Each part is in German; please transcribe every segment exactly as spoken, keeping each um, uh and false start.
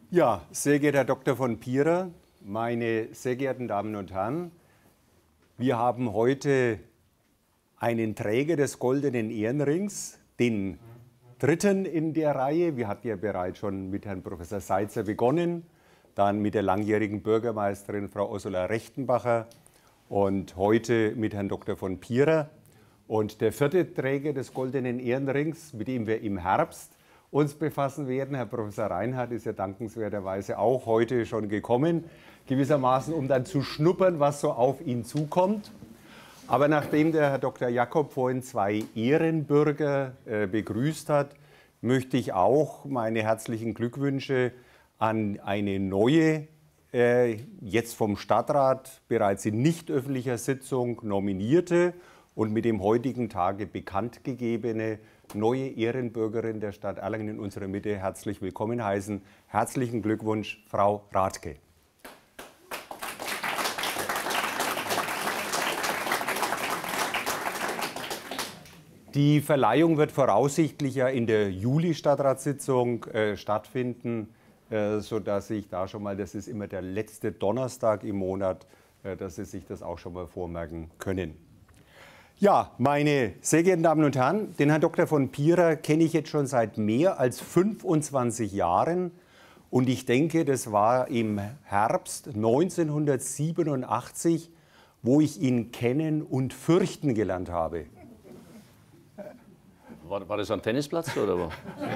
Ja, sehr geehrter Herr Doktor von Pierer, meine sehr geehrten Damen und Herren, wir haben heute einen Träger des Goldenen Ehrenrings, den dritten in der Reihe. Wir hatten ja bereits schon mit Herrn Professor Seitzer begonnen, dann mit der langjährigen Bürgermeisterin Frau Ursula Rechtenbacher und heute mit Herrn Doktor von Pierer. Und der vierte Träger des Goldenen Ehrenrings, mit dem wir im Herbst uns befassen werden, Herr Professor Reinhardt, ist ja dankenswerterweise auch heute schon gekommen, gewissermaßen, um dann zu schnuppern, was so auf ihn zukommt. Aber nachdem der Herr Doktor Jakob vorhin zwei Ehrenbürger äh, begrüßt hat, möchte ich auch meine herzlichen Glückwünsche an eine neue, äh, jetzt vom Stadtrat bereits in nicht öffentlicher Sitzung nominierte und mit dem heutigen Tage bekannt gegebene neue Ehrenbürgerin der Stadt Erlangen in unserer Mitte herzlich willkommen heißen. Herzlichen Glückwunsch, Frau Rathke. Die Verleihung wird voraussichtlich ja in der Juli-Stadtratssitzung äh, stattfinden, äh, sodass ich da schon mal, das ist immer der letzte Donnerstag im Monat, äh, dass Sie sich das auch schon mal vormerken können. Ja, meine sehr geehrten Damen und Herren, den Herrn Doktor von Pierer kenne ich jetzt schon seit mehr als fünfundzwanzig Jahren und ich denke, das war im Herbst neunzehnhundertsiebenundachtzig, wo ich ihn kennen und fürchten gelernt habe. War, war das am Tennisplatz oder wo?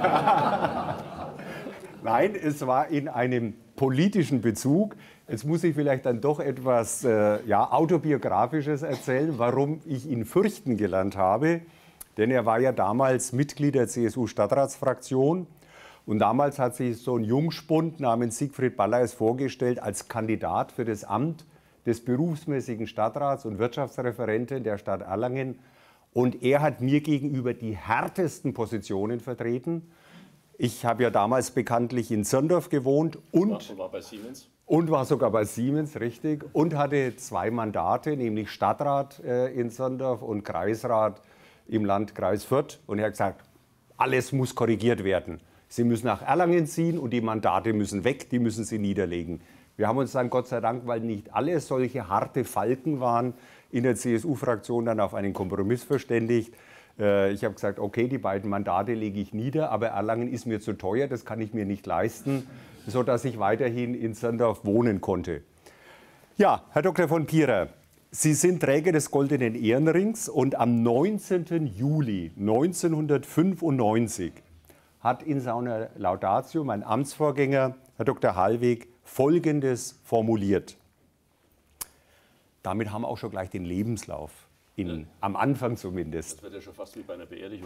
Nein, es war in einem politischen Bezug. Jetzt muss ich vielleicht dann doch etwas äh, ja, Autobiografisches erzählen, warum ich ihn fürchten gelernt habe. Denn er war ja damals Mitglied der C S U-Stadtratsfraktion. Und damals hat sich so ein Jungspund namens Siegfried Balleis vorgestellt als Kandidat für das Amt des berufsmäßigen Stadtrats und Wirtschaftsreferenten der Stadt Erlangen. Und er hat mir gegenüber die härtesten Positionen vertreten. Ich habe ja damals bekanntlich in Zirndorf gewohnt und, war, war bei Siemens. und war sogar bei Siemens, richtig, und hatte zwei Mandate, nämlich Stadtrat äh, in Zirndorf und Kreisrat im Landkreis Fürth. Und er hat gesagt, alles muss korrigiert werden. Sie müssen nach Erlangen ziehen und die Mandate müssen weg, die müssen Sie niederlegen. Wir haben uns dann Gott sei Dank, weil nicht alle solche harte Falken waren, in der C S U-Fraktion dann auf einen Kompromiss verständigt. Ich habe gesagt, okay, die beiden Mandate lege ich nieder, aber Erlangen ist mir zu teuer, das kann ich mir nicht leisten, sodass ich weiterhin in Zirndorf wohnen konnte. Ja, Herr Doktor von Pierer, Sie sind Träger des Goldenen Ehrenrings und am neunzehnten Juli neunzehnhundertfünfundneunzig hat in seiner Laudatio mein Amtsvorgänger, Herr Doktor Hallweg, Folgendes formuliert. Damit haben wir auch schon gleich den Lebenslauf. In, ja. Am Anfang zumindest. Das wird ja schon fast wie bei einer Beerdigung.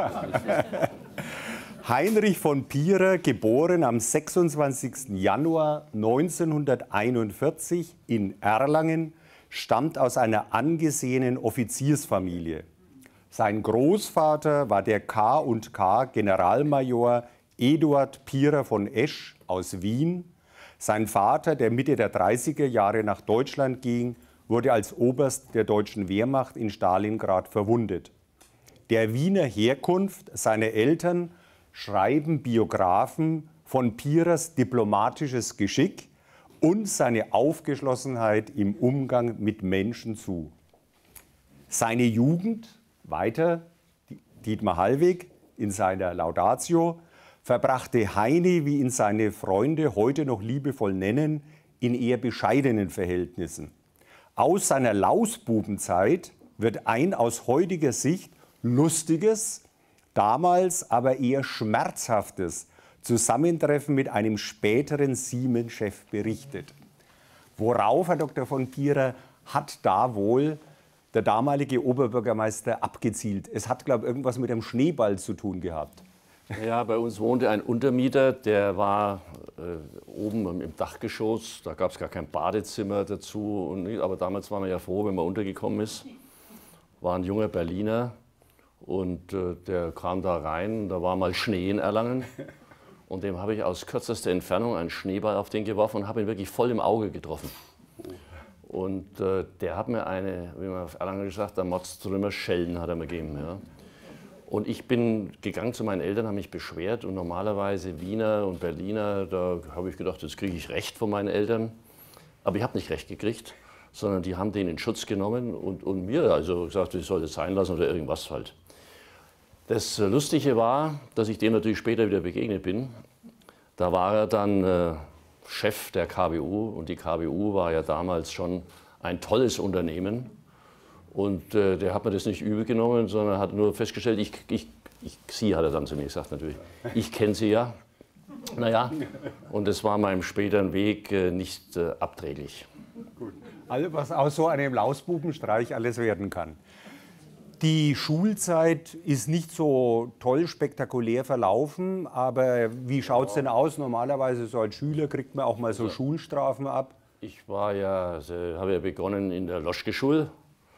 Heinrich von Pierer, geboren am sechsundzwanzigsten Januar neunzehnhunderteinundvierzig in Erlangen, stammt aus einer angesehenen Offiziersfamilie. Sein Großvater war der K und K Generalmajor Eduard Pierer von Esch aus Wien. Sein Vater, der Mitte der dreißiger Jahre nach Deutschland ging, wurde als Oberst der deutschen Wehrmacht in Stalingrad verwundet. Der Wiener Herkunft seiner Eltern schreiben Biographen von Pierers diplomatisches Geschick und seine Aufgeschlossenheit im Umgang mit Menschen zu. Seine Jugend, weiter Dietmar Hallweg in seiner Laudatio, verbrachte Heini, wie ihn seine Freunde heute noch liebevoll nennen, in eher bescheidenen Verhältnissen. Aus seiner Lausbubenzeit wird ein aus heutiger Sicht lustiges, damals aber eher schmerzhaftes Zusammentreffen mit einem späteren Siemens-Chef berichtet. Worauf, Herr Doktor von Pierer, hat da wohl der damalige Oberbürgermeister abgezielt? Es hat, glaube ich, irgendwas mit einem Schneeball zu tun gehabt. Ja, bei uns wohnte ein Untermieter, der war äh, oben im Dachgeschoss, da gab es gar kein Badezimmer dazu, und, aber damals war man ja froh, wenn man untergekommen ist. War ein junger Berliner und äh, der kam da rein, da war mal Schnee in Erlangen und dem habe ich aus kürzester Entfernung einen Schneeball auf den geworfen und habe ihn wirklich voll im Auge getroffen. Und äh, der hat mir eine, wie man auf Erlangen gesagt, der Motz drüber Schellen hat er mir gegeben. Ja. Und ich bin gegangen zu meinen Eltern, habe mich beschwert und normalerweise Wiener und Berliner, da habe ich gedacht, jetzt kriege ich Recht von meinen Eltern. Aber ich habe nicht Recht gekriegt, sondern die haben den in Schutz genommen und, und mir also gesagt, ich soll das sein lassen oder irgendwas halt. Das Lustige war, dass ich dem natürlich später wieder begegnet bin. Da war er dann äh, Chef der K B U und die K B U war ja damals schon ein tolles Unternehmen. Und äh, der hat mir das nicht übel genommen, sondern hat nur festgestellt, ich, ich, ich, sie hat er dann zu mir gesagt natürlich, ich kenne sie ja. Naja, und das war meinem späteren Weg äh, nicht äh, abträglich. Gut. Also was aus so einem Lausbubenstreich alles werden kann. Die Schulzeit ist nicht so toll spektakulär verlaufen, aber wie schaut es denn aus? Normalerweise so als Schüler kriegt man auch mal so Schulstrafen ab. Ich war ja, also, habe ja begonnen in der Loschke-Schule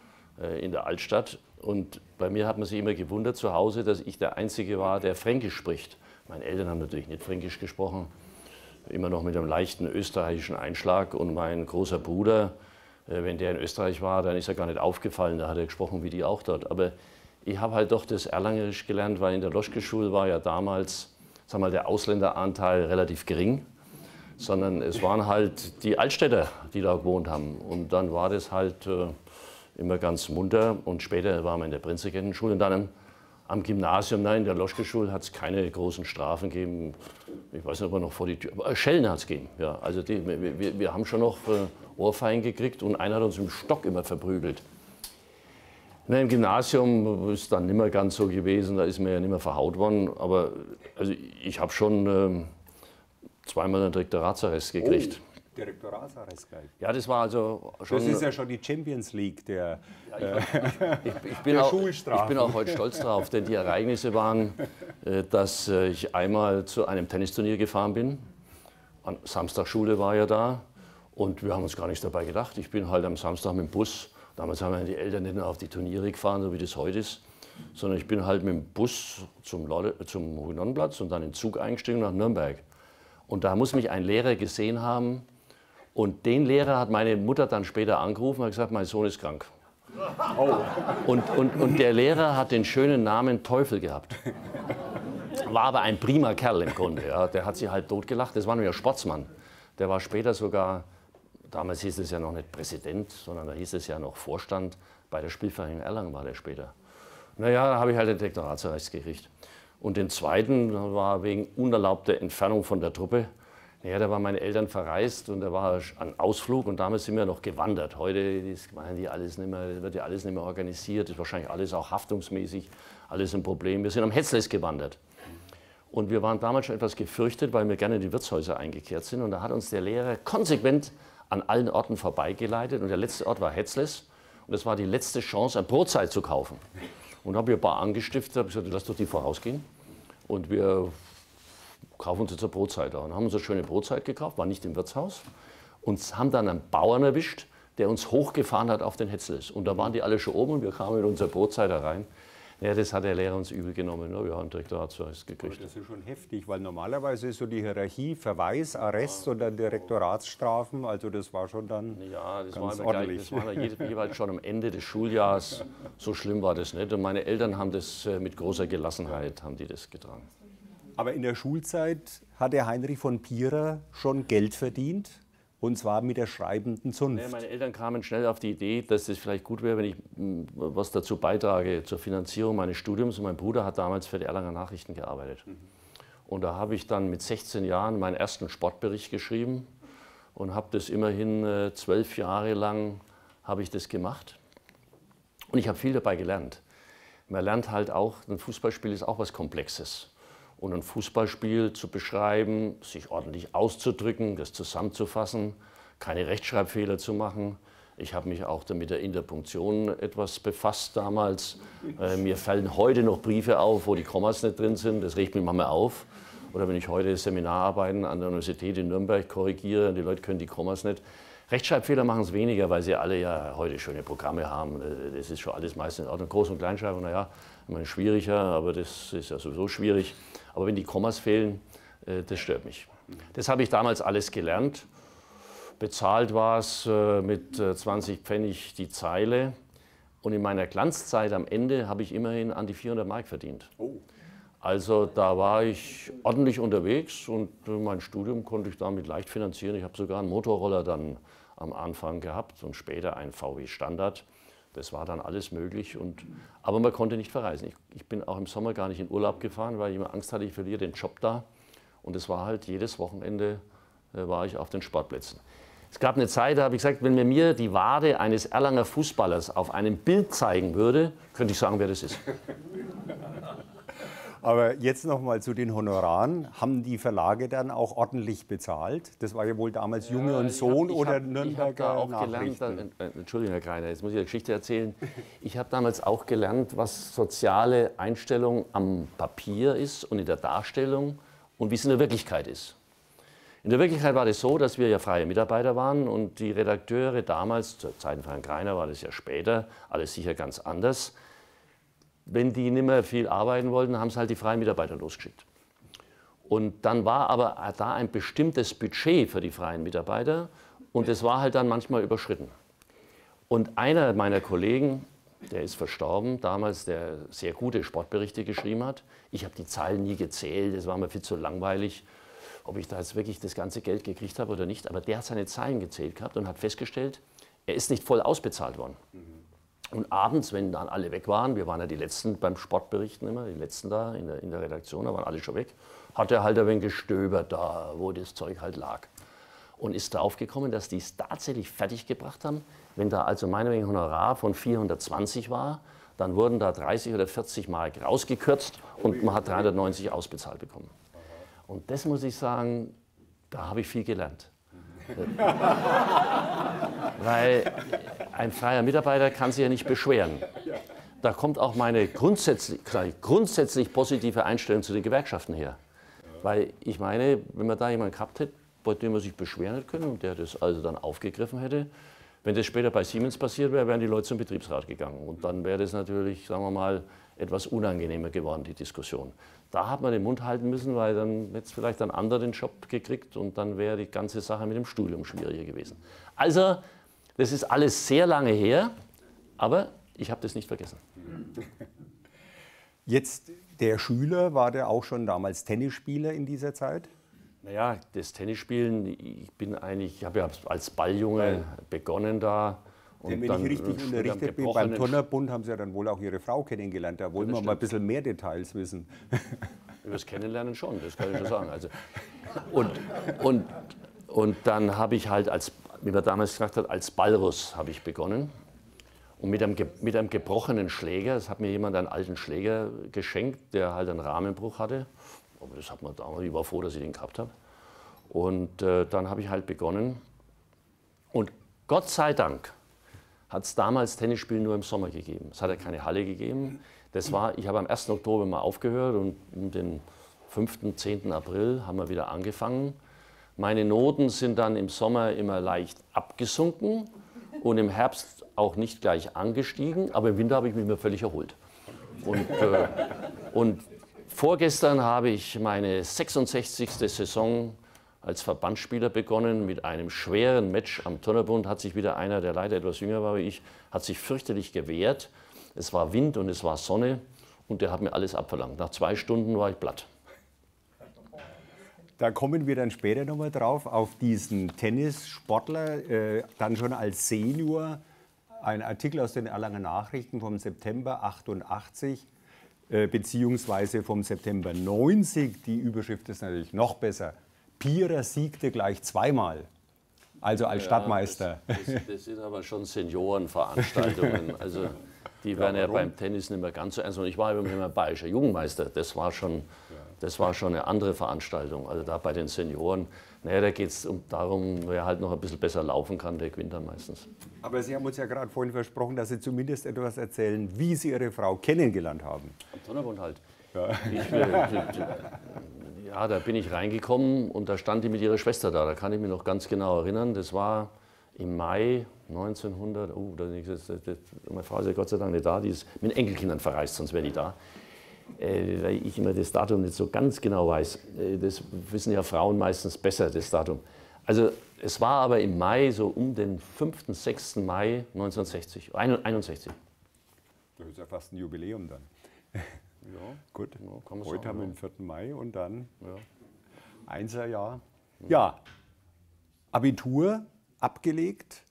in der Altstadt. Und bei mir hat man sich immer gewundert zu Hause, dass ich der Einzige war, der Fränkisch spricht. Meine Eltern haben natürlich nicht Fränkisch gesprochen, immer noch mit einem leichten österreichischen Einschlag. Und mein großer Bruder, wenn der in Österreich war, dann ist er gar nicht aufgefallen, da hat er gesprochen wie die auch dort. Aber ich habe halt doch das Erlangerisch gelernt, weil in der Loschke-Schule war ja damals, sagen wir mal, der Ausländeranteil relativ gering. Sondern es waren halt die Altstädter, die da gewohnt haben. Und dann war das halt äh, immer ganz munter. Und später waren wir in der Prinzregentenschule. Und dann am, am Gymnasium, nein, in der Loschke-Schule hat es keine großen Strafen gegeben. Ich weiß nicht, ob wir noch vor die Tür. Aber Schellen hat es gegeben. Ja, also die, wir, wir haben schon noch äh, Ohrfeigen gekriegt und einer hat uns im Stock immer verprügelt. Na, im Gymnasium ist dann nicht mehr ganz so gewesen, da ist mir ja nicht mehr verhaut worden. Aber also ich habe schon äh, zweimal einen Direktoratsarrest gekriegt. Oh. Direktoratsarrest gleich. Ja, das war also schon... Das ist ja schon die Champions League der, ja, ich, ich, ich, ich, bin der auch, Schulstrafen. Ich bin auch heute stolz drauf, denn die Ereignisse waren, dass ich einmal zu einem Tennisturnier gefahren bin. An Samstagschule war ja da und wir haben uns gar nichts dabei gedacht. Ich bin halt am Samstag mit dem Bus, damals haben wir die Eltern nicht nur auf die Turniere gefahren, so wie das heute ist, sondern ich bin halt mit dem Bus zum, zum Hugenottenplatz und dann in den Zug eingestiegen nach Nürnberg. Und da muss mich ein Lehrer gesehen haben. Und den Lehrer hat meine Mutter dann später angerufen und hat gesagt, mein Sohn ist krank. Oh. Und, und, und der Lehrer hat den schönen Namen Teufel gehabt. War aber ein prima Kerl im Grunde. Ja. Der hat sich halt totgelacht. Das war nur ein Sportsmann. Der war später sogar, damals hieß es ja noch nicht Präsident, sondern da hieß es ja noch Vorstand. Bei der Spielvereinigung Erlangen war der später. Naja, da habe ich halt den Direktoratsarrest gekriegt. Und den zweiten war wegen unerlaubter Entfernung von der Truppe. Ja, da waren meine Eltern verreist und da war ein Ausflug und damals sind wir noch gewandert. Heute ist, machen die alles nicht mehr, wird ja alles nicht mehr organisiert, ist wahrscheinlich alles auch haftungsmäßig, alles ein Problem. Wir sind am Hetzles gewandert. Und wir waren damals schon etwas gefürchtet, weil wir gerne in die Wirtshäuser eingekehrt sind. Und da hat uns der Lehrer konsequent an allen Orten vorbeigeleitet. Und der letzte Ort war Hetzles. Und das war die letzte Chance, ein Brotzeit zu kaufen. Und habe ich ein paar angestiftet, habe gesagt, lass doch die vorausgehen. Und wir kaufen uns jetzt eine Brotzeit an. Und haben uns eine schöne Brotzeit gekauft, war nicht im Wirtshaus. Und haben dann einen Bauern erwischt, der uns hochgefahren hat auf den Hetzles. Und da waren die alle schon oben und wir kamen mit unserer Brotzeit herein. Ja, das hat der Lehrer uns übel genommen. Ja, wir haben Direktoratsarrest gekriegt. Aber das ist schon heftig, weil normalerweise ist so die Hierarchie Verweis, Arrest ja. und dann Direktoratsstrafen. Also das war schon dann ja, das ganz war ordentlich. Gleich, das war jeweils schon am Ende des Schuljahres. So schlimm war das nicht. Und meine Eltern haben das mit großer Gelassenheit haben die das getragen. Aber in der Schulzeit hat der Heinrich von Pierer schon Geld verdient. Und zwar mit der schreibenden Zunft. Ja, meine Eltern kamen schnell auf die Idee, dass es vielleicht gut wäre, wenn ich was dazu beitrage zur Finanzierung meines Studiums. Und mein Bruder hat damals für die Erlanger Nachrichten gearbeitet. Mhm. Und da habe ich dann mit sechzehn Jahren meinen ersten Sportbericht geschrieben und habe das immerhin äh, zwölf Jahre lang habe ich das gemacht. Und ich habe viel dabei gelernt. Man lernt halt auch, ein Fußballspiel ist auch was Komplexes. Und ein Fußballspiel zu beschreiben, sich ordentlich auszudrücken, das zusammenzufassen, keine Rechtschreibfehler zu machen. Ich habe mich auch mit der Interpunktion etwas befasst damals. Äh, mir fallen heute noch Briefe auf, wo die Kommas nicht drin sind. Das regt mich manchmal auf. Oder wenn ich heute Seminararbeiten an der Universität in Nürnberg korrigiere, die Leute können die Kommas nicht. Rechtschreibfehler machen es weniger, weil sie alle ja heute schöne Programme haben. Das ist schon alles meistens in Ordnung. Groß- und Kleinschreibung, naja, immer schwieriger, aber das ist ja sowieso schwierig. Aber wenn die Kommas fehlen, das stört mich. Das habe ich damals alles gelernt. Bezahlt war es mit zwanzig Pfennig die Zeile. Und in meiner Glanzzeit am Ende habe ich immerhin an die vierhundert Mark verdient. Oh. Also da war ich ordentlich unterwegs und mein Studium konnte ich damit leicht finanzieren. Ich habe sogar einen Motorroller dann am Anfang gehabt und später einen V W Standard. Das war dann alles möglich. Und, aber man konnte nicht verreisen. Ich, ich bin auch im Sommer gar nicht in Urlaub gefahren, weil ich immer Angst hatte, ich verliere den Job da. Und es war halt jedes Wochenende äh, war ich auf den Sportplätzen. Es gab eine Zeit, da habe ich gesagt, wenn mir mir die Wade eines Erlanger Fußballers auf einem Bild zeigen würde, könnte ich sagen, wer das ist. Aber jetzt noch mal zu den Honoraren. Haben die Verlage dann auch ordentlich bezahlt? Das war ja wohl damals Junge ja, und Sohn hab, oder hab, Nürnberger auch Nachrichten. gelernt, da, Entschuldigung, Herr Greiner, jetzt muss ich eine Geschichte erzählen. Ich habe damals auch gelernt, was soziale Einstellung am Papier ist und in der Darstellung und wie es in der Wirklichkeit ist. In der Wirklichkeit war es so, dass wir ja freie Mitarbeiter waren und die Redakteure damals, zur Zeit von Herrn Greiner war das ja später, alles sicher ganz anders. Wenn die nicht mehr viel arbeiten wollten, haben sie halt die freien Mitarbeiter losgeschickt. Und dann war aber da ein bestimmtes Budget für die freien Mitarbeiter und das war halt dann manchmal überschritten. Und einer meiner Kollegen, der ist verstorben, damals, der sehr gute Sportberichte geschrieben hat. Ich habe die Zahlen nie gezählt, das war mir viel zu langweilig, ob ich da jetzt wirklich das ganze Geld gekriegt habe oder nicht. Aber der hat seine Zahlen gezählt gehabt und hat festgestellt, er ist nicht voll ausbezahlt worden. Und abends, wenn dann alle weg waren, wir waren ja die Letzten beim Sportberichten immer, die Letzten da in der, in der Redaktion, da waren alle schon weg, hat er halt ein wenig gestöbert da, wo das Zeug halt lag. Und ist darauf gekommen, dass die es tatsächlich fertig gebracht haben. Wenn da also meinetwegen Honorar von vierhundertzwanzig war, dann wurden da dreißig oder vierzig Mark rausgekürzt und man hat dreihundertneunzig ausbezahlt bekommen. Und das muss ich sagen, da habe ich viel gelernt. Weil ein freier Mitarbeiter kann sich ja nicht beschweren. Da kommt auch meine grundsätzlich, grundsätzlich positive Einstellung zu den Gewerkschaften her. Weil ich meine, wenn man da jemanden gehabt hätte, bei dem man sich beschweren hätte können und der das also dann aufgegriffen hätte, wenn das später bei Siemens passiert wäre, wären die Leute zum Betriebsrat gegangen. Und dann wäre das natürlich, sagen wir mal, etwas unangenehmer geworden, die Diskussion. Da hat man den Mund halten müssen, weil dann hätte vielleicht ein anderer den Job gekriegt und dann wäre die ganze Sache mit dem Studium schwieriger gewesen. Also, das ist alles sehr lange her, aber ich habe das nicht vergessen. Jetzt, der Schüler, war der auch schon damals Tennisspieler in dieser Zeit? Naja, das Tennisspielen, ich bin eigentlich, ich habe ja als Balljunge begonnen da. Und wenn ich richtig unterrichtet bin, beim Turnerbund haben Sie ja dann wohl auch Ihre Frau kennengelernt. Da wollen wir mal ein bisschen mehr Details wissen. Über das Kennenlernen schon, das kann ich schon sagen. Also, und, und, und dann habe ich halt, als, wie man damals gesagt hat, als Ballruss habe ich begonnen. Und mit einem, mit einem gebrochenen Schläger, das hat mir jemand einen alten Schläger geschenkt, der halt einen Rahmenbruch hatte. Aber das hat man damals, ich war froh, dass ich den gehabt habe. Und äh, dann habe ich halt begonnen. Und Gott sei Dank hat es damals Tennisspielen nur im Sommer gegeben. Es hat ja keine Halle gegeben. Das war, ich habe am ersten Oktober mal aufgehört und um den fünften, zehnten April haben wir wieder angefangen. Meine Noten sind dann im Sommer immer leicht abgesunken und im Herbst auch nicht gleich angestiegen, aber im Winter habe ich mich immer völlig erholt. Und, äh, und vorgestern habe ich meine sechsundsechzigste Saison als Verbandsspieler begonnen mit einem schweren Match am Turnerbund. Hat sich wieder einer, der leider etwas jünger war wie ich, hat sich fürchterlich gewehrt. Es war Wind und es war Sonne und der hat mir alles abverlangt. Nach zwei Stunden war ich platt. Da kommen wir dann später nochmal drauf, auf diesen Tennissportler, äh, dann schon als Senior. Ein Artikel aus den Erlanger Nachrichten vom September achtundachtzig, äh, beziehungsweise vom September neunzig. Die Überschrift ist natürlich noch besser. Pierer siegte gleich zweimal, also als ja, Stadtmeister. Das, das, das sind aber schon Seniorenveranstaltungen. Also die werden ja, ja beim Tennis nicht mehr ganz so ernst. Und ich war übrigens immer bayerischer Jugendmeister. Das war, schon, das war schon eine andere Veranstaltung. Also da bei den Senioren, naja, da geht es um, darum, wer halt noch ein bisschen besser laufen kann, der gewinnt dann meistens. Aber Sie haben uns ja gerade vorhin versprochen, dass Sie zumindest etwas erzählen, wie Sie Ihre Frau kennengelernt haben. Am Turnerbund halt. Ja. Ich, äh, Ja, da bin ich reingekommen und da stand die mit ihrer Schwester da. Da kann ich mich noch ganz genau erinnern. Das war im Mai neunzehnhundert. Oh, das, das, das, meine Frau ist ja Gott sei Dank nicht da. Die ist mit den Enkelkindern verreist, sonst wäre die da. Äh, weil ich immer das Datum nicht so ganz genau weiß. Äh, das wissen ja Frauen meistens besser, das Datum. Also es war aber im Mai, so um den fünften, sechsten Mai neunzehnhundertsechzig, einundsechzig. Das ist ja fast ein Jubiläum dann. Ja, gut, ja, kann man heute sagen, haben wir ja. den vierten Mai und dann Ja. Einserjahr. Ja, Abitur abgelegt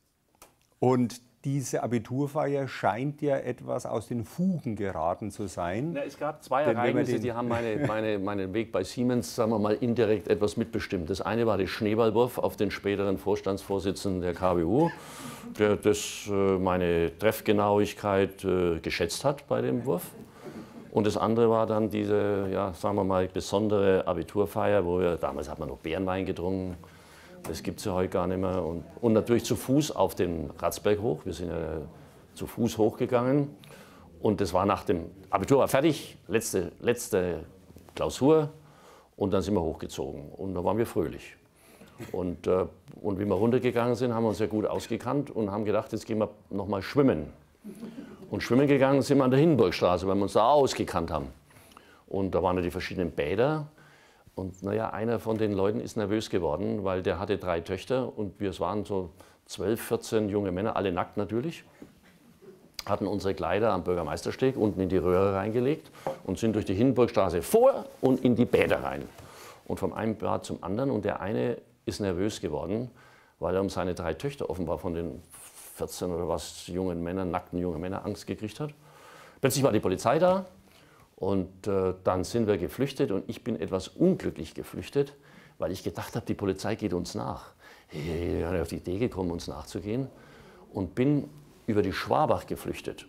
und diese Abiturfeier scheint ja etwas aus den Fugen geraten zu sein. Na, es gab zwei Denn wenn man Ereignisse, den- die haben meine, meine, meinen Weg bei Siemens, sagen wir mal, indirekt etwas mitbestimmt. Das eine war der Schneeballwurf auf den späteren Vorstandsvorsitzenden der K W U, der das, äh, meine Treffgenauigkeit äh, geschätzt hat bei dem Wurf. Und das andere war dann diese, ja, sagen wir mal, besondere Abiturfeier, wo wir, damals hat man noch Bärenwein getrunken, das gibt es ja heute gar nicht mehr. Und, und natürlich zu Fuß auf den Ratzberg hoch, wir sind ja zu Fuß hochgegangen. Und das war nach dem Abitur war fertig, letzte, letzte Klausur und dann sind wir hochgezogen und da waren wir fröhlich. Und, äh, und wie wir runtergegangen sind, haben wir uns ja gut ausgekannt und haben gedacht, jetzt gehen wir noch mal schwimmen. Und schwimmen gegangen sind wir an der Hindenburgstraße, weil wir uns da ausgekannt haben. Und da waren ja die verschiedenen Bäder. Und naja, einer von den Leuten ist nervös geworden, weil der hatte drei Töchter und wir waren so zwölf, vierzehn junge Männer, alle nackt natürlich, hatten unsere Kleider am Bürgermeistersteg unten in die Röhre reingelegt und sind durch die Hindenburgstraße vor und in die Bäder rein. Und vom einen Bad zum anderen und der eine ist nervös geworden, weil er um seine drei Töchter offenbar von den vierzehn oder was jungen Männern, nackten jungen Männern Angst gekriegt hat. Plötzlich war die Polizei da und äh, dann sind wir geflüchtet und ich bin etwas unglücklich geflüchtet, weil ich gedacht habe, die Polizei geht uns nach. Ich bin auf die Idee gekommen, uns nachzugehen und bin über die Schwabach geflüchtet,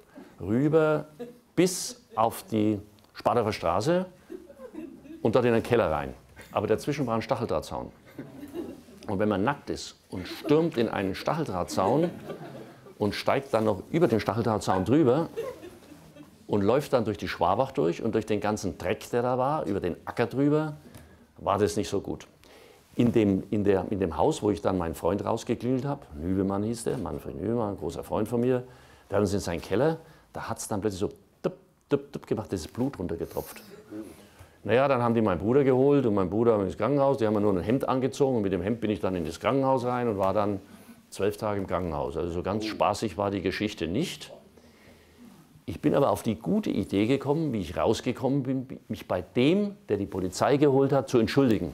rüber bis auf die Spartacher Straße und dort in den Keller rein. Aber dazwischen war ein Stacheldrahtzaun. Und wenn man nackt ist und stürmt in einen Stacheldrahtzaun und steigt dann noch über den Stacheldrahtzaun drüber und läuft dann durch die Schwabach durch und durch den ganzen Dreck, der da war, über den Acker drüber, war das nicht so gut. In dem, in der, in dem Haus, wo ich dann meinen Freund rausgeklingelt habe, Nübemann hieß der, Manfred Nübemann, ein großer Freund von mir, der hat uns in seinen Keller, da hat es dann plötzlich so dup, dup, dup gemacht, das ist Blut runtergetropft. Naja, dann haben die meinen Bruder geholt und mein Bruder ins Krankenhaus, die haben mir nur ein Hemd angezogen und mit dem Hemd bin ich dann in das Krankenhaus rein und war dann zwölf Tage im Krankenhaus. Also so ganz spaßig war die Geschichte nicht. Ich bin aber auf die gute Idee gekommen, wie ich rausgekommen bin, mich bei dem, der die Polizei geholt hat, zu entschuldigen.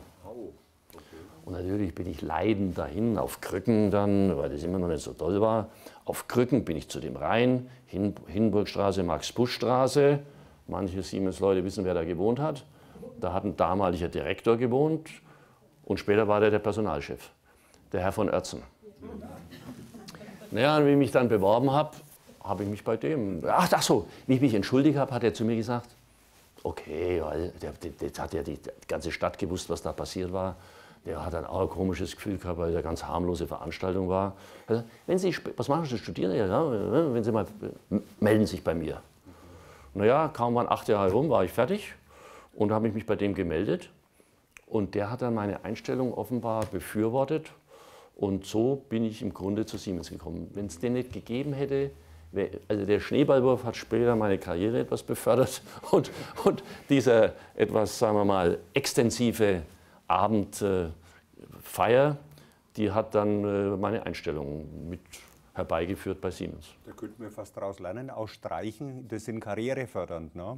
Und natürlich bin ich leidend dahin, auf Krücken dann, weil das immer noch nicht so toll war. Auf Krücken bin ich zu dem rein, Hin Hindenburgstraße, Max-Busch-Straße. Manche Siemens-Leute wissen, wer da gewohnt hat. Da hat ein damaliger Direktor gewohnt und später war der der Personalchef, der Herr von Oertzen. Naja, und wie ich mich dann beworben habe, habe ich mich bei dem, ach, ach so, wie ich mich entschuldigt habe, hat er zu mir gesagt, okay, weil der, der, der hat ja die ganze Stadt gewusst, was da passiert war. Der hat dann auch ein komisches Gefühl gehabt, weil es eine ganz harmlose Veranstaltung war. Also, wenn Sie, was machen Sie, studieren? Ja, wenn Sie mal, melden Sie sich bei mir. Naja, kaum waren acht Jahre rum, war ich fertig und habe mich bei dem gemeldet. Und der hat dann meine Einstellung offenbar befürwortet. Und so bin ich im Grunde zu Siemens gekommen. Wenn es den nicht gegeben hätte, wär, also der Schneeballwurf hat später meine Karriere etwas befördert. Und, und dieser etwas, sagen wir mal, extensive Abendfeier, äh, die hat dann äh, meine Einstellung mit herbeigeführt bei Siemens. Da könnten wir fast daraus lernen, aus Streichen, das sind karrierefördernd. Ne?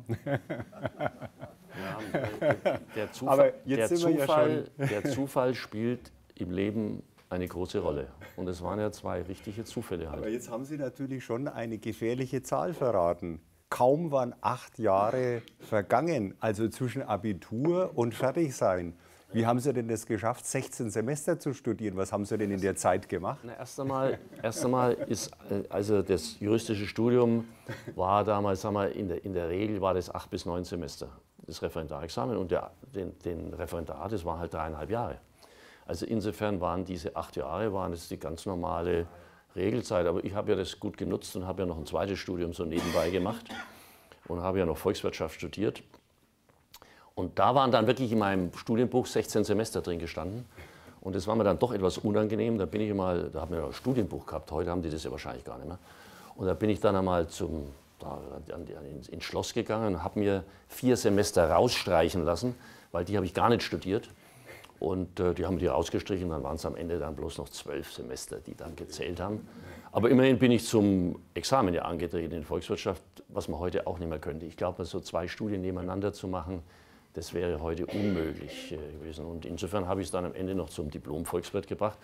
Ja, der, der, Zufall, Aber jetzt der, sind wir ja Zufall, schon der Zufall spielt im Leben eine große Rolle. Und es waren ja zwei richtige Zufälle halt. Aber jetzt haben Sie natürlich schon eine gefährliche Zahl verraten. Kaum waren acht Jahre vergangen, also zwischen Abitur und Fertigsein. Wie haben Sie denn das geschafft, sechzehn Semester zu studieren? Was haben Sie denn in der Zeit gemacht? Na, erst einmal, erst einmal ist, also das juristische Studium war damals, sagen wir, in der, in der Regel war das acht bis neun Semester, das Referendarexamen. Und der, den, den Referendar, das war halt dreieinhalb Jahre. Also insofern waren diese acht Jahre, waren es die ganz normale Regelzeit. Aber ich habe ja das gut genutzt und habe ja noch ein zweites Studium so nebenbei gemacht und habe ja noch Volkswirtschaft studiert. Und da waren dann wirklich in meinem Studienbuch sechzehn Semester drin gestanden. Und das war mir dann doch etwas unangenehm. Da bin ich mal, da haben wir ein Studienbuch gehabt, heute haben die das ja wahrscheinlich gar nicht mehr. Und da bin ich dann einmal zum, da, ins Schloss gegangen und habe mir vier Semester rausstreichen lassen, weil die habe ich gar nicht studiert. Und äh, die haben die rausgestrichen, dann waren es am Ende dann bloß noch zwölf Semester, die dann gezählt haben. Aber immerhin bin ich zum Examen ja angetreten in Volkswirtschaft, was man heute auch nicht mehr könnte. Ich glaube, so zwei Studien nebeneinander zu machen, das wäre heute unmöglich äh, gewesen. Und insofern habe ich es dann am Ende noch zum Diplom-Volkswirt gebracht.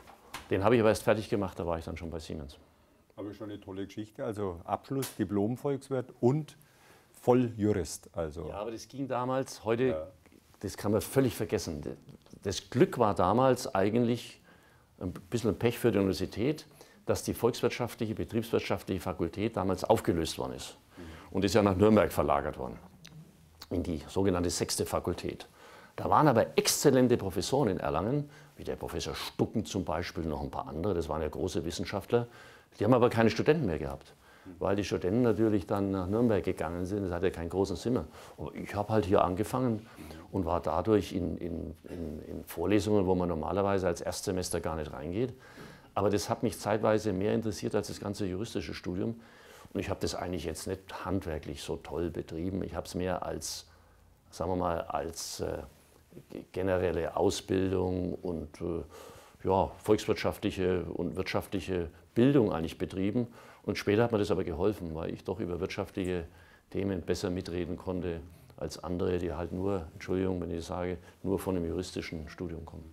Den habe ich aber erst fertig gemacht, da war ich dann schon bei Siemens. Aber schon eine tolle Geschichte, also Abschluss, Diplom-Volkswirt und Volljurist. Also. Ja, aber das ging damals, heute, ja. Das kann man völlig vergessen. Das Glück war damals eigentlich ein bisschen ein Pech für die Universität, dass die volkswirtschaftliche, betriebswirtschaftliche Fakultät damals aufgelöst worden ist und ist ja nach Nürnberg verlagert worden, in die sogenannte sechste Fakultät. Da waren aber exzellente Professoren in Erlangen, wie der Professor Stucken zum Beispiel, noch ein paar andere, das waren ja große Wissenschaftler, die haben aber keine Studenten mehr gehabt, weil die Studenten natürlich dann nach Nürnberg gegangen sind, das hatte keinen großen Sinn mehr. Aber ich habe halt hier angefangen und war dadurch in, in, in, in Vorlesungen, wo man normalerweise als Erstsemester gar nicht reingeht. Aber das hat mich zeitweise mehr interessiert als das ganze juristische Studium. Und ich habe das eigentlich jetzt nicht handwerklich so toll betrieben. Ich habe es mehr als, sagen wir mal, als äh, generelle Ausbildung und äh, ja, volkswirtschaftliche und wirtschaftliche Bildung eigentlich betrieben. Und später hat mir das aber geholfen, weil ich doch über wirtschaftliche Themen besser mitreden konnte als andere, die halt nur, Entschuldigung, wenn ich sage, nur von einem juristischen Studium kommen.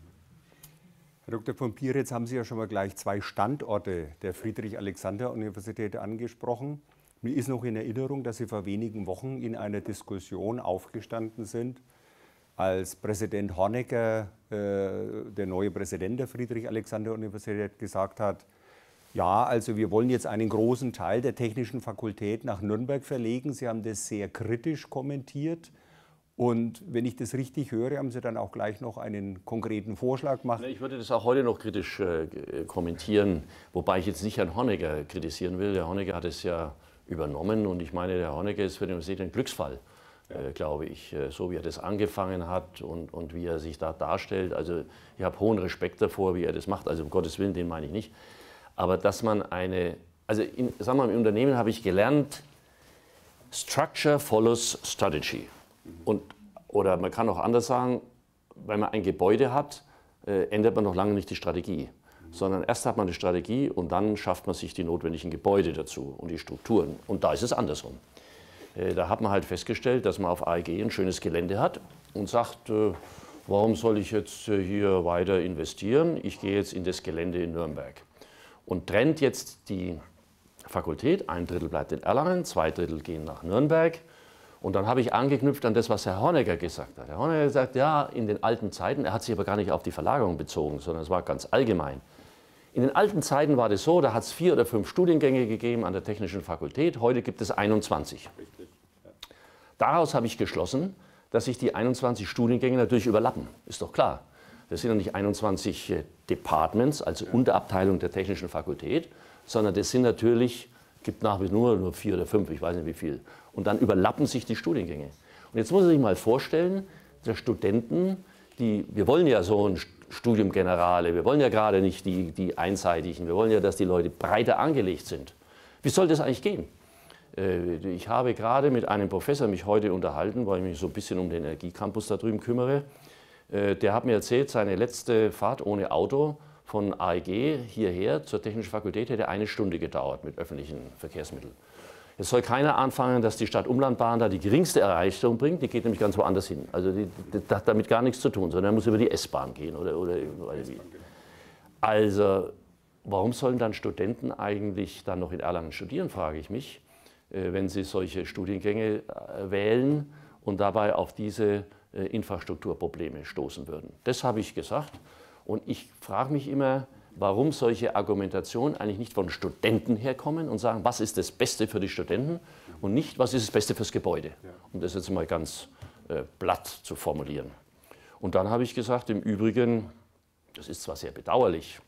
Herr Doktor von Pier, jetzt haben Sie ja schon mal gleich zwei Standorte der Friedrich-Alexander-Universität angesprochen. Mir ist noch in Erinnerung, dass Sie vor wenigen Wochen in einer Diskussion aufgestanden sind, als Präsident Honecker, äh, der neue Präsident der Friedrich-Alexander-Universität, gesagt hat, ja, also wir wollen jetzt einen großen Teil der Technischen Fakultät nach Nürnberg verlegen. Sie haben das sehr kritisch kommentiert. Und wenn ich das richtig höre, haben Sie dann auch gleich noch einen konkreten Vorschlag gemacht? Ich würde das auch heute noch kritisch äh, kommentieren, wobei ich jetzt nicht Herrn Honecker kritisieren will. Der Honecker hat es ja übernommen und ich meine, der Honecker ist für die Universität ein Glücksfall, ja. äh, glaube ich, äh, so wie er das angefangen hat und, und wie er sich da darstellt. Also ich habe hohen Respekt davor, wie er das macht, also um Gottes Willen, den meine ich nicht. Aber dass man eine, also in, sagen wir mal, im Unternehmen habe ich gelernt, Structure follows Strategy. Und, oder man kann auch anders sagen, wenn man ein Gebäude hat, äh, ändert man noch lange nicht die Strategie. Sondern erst hat man eine Strategie und dann schafft man sich die notwendigen Gebäude dazu und die Strukturen. Und da ist es andersrum. Äh, da hat man halt festgestellt, dass man auf A E G ein schönes Gelände hat und sagt, äh, warum soll ich jetzt äh, hier weiter investieren? Ich gehe jetzt in das Gelände in Nürnberg. Und trennt jetzt die Fakultät, ein Drittel bleibt in Erlangen, zwei Drittel gehen nach Nürnberg. Und dann habe ich angeknüpft an das, was Herr Honecker gesagt hat. Herr Honecker hat gesagt, ja, in den alten Zeiten, er hat sich aber gar nicht auf die Verlagerung bezogen, sondern es war ganz allgemein. In den alten Zeiten war das so, da hat es vier oder fünf Studiengänge gegeben an der Technischen Fakultät, heute gibt es einundzwanzig. Richtig, ja. Daraus habe ich geschlossen, dass sich die einundzwanzig Studiengänge natürlich überlappen, ist doch klar. Das sind ja nicht einundzwanzig Departments, also ja. Unterabteilungen der Technischen Fakultät, sondern das sind natürlich, gibt nach wie vor nur vier oder fünf, ich weiß nicht wie viel. Und dann überlappen sich die Studiengänge. Und jetzt muss man sich mal vorstellen, der Studenten, die, wir wollen ja so ein Studium Generale, wir wollen ja gerade nicht die, die einseitigen, wir wollen ja, dass die Leute breiter angelegt sind. Wie soll das eigentlich gehen? Ich habe gerade mit einem Professor mich heute unterhalten, weil ich mich so ein bisschen um den Energiecampus da drüben kümmere. Der hat mir erzählt, seine letzte Fahrt ohne Auto von A E G hierher zur Technischen Fakultät hätte eine Stunde gedauert mit öffentlichen Verkehrsmitteln. Es soll keiner anfangen, dass die Stadtumlandbahn da die geringste Erreichung bringt, die geht nämlich ganz woanders hin. Also die, die, das hat damit gar nichts zu tun, sondern er muss über die S-Bahn gehen. Oder, oder, oder wie. Also warum sollen dann Studenten eigentlich dann noch in Erlangen studieren, frage ich mich, wenn sie solche Studiengänge wählen und dabei auf diese Infrastrukturprobleme stoßen würden. Das habe ich gesagt und ich frage mich immer, warum solche Argumentationen eigentlich nicht von Studenten herkommen und sagen, was ist das Beste für die Studenten und nicht, was ist das Beste fürs Gebäude, um das jetzt mal ganz äh, platt zu formulieren. Und dann habe ich gesagt, im Übrigen, das ist zwar sehr bedauerlich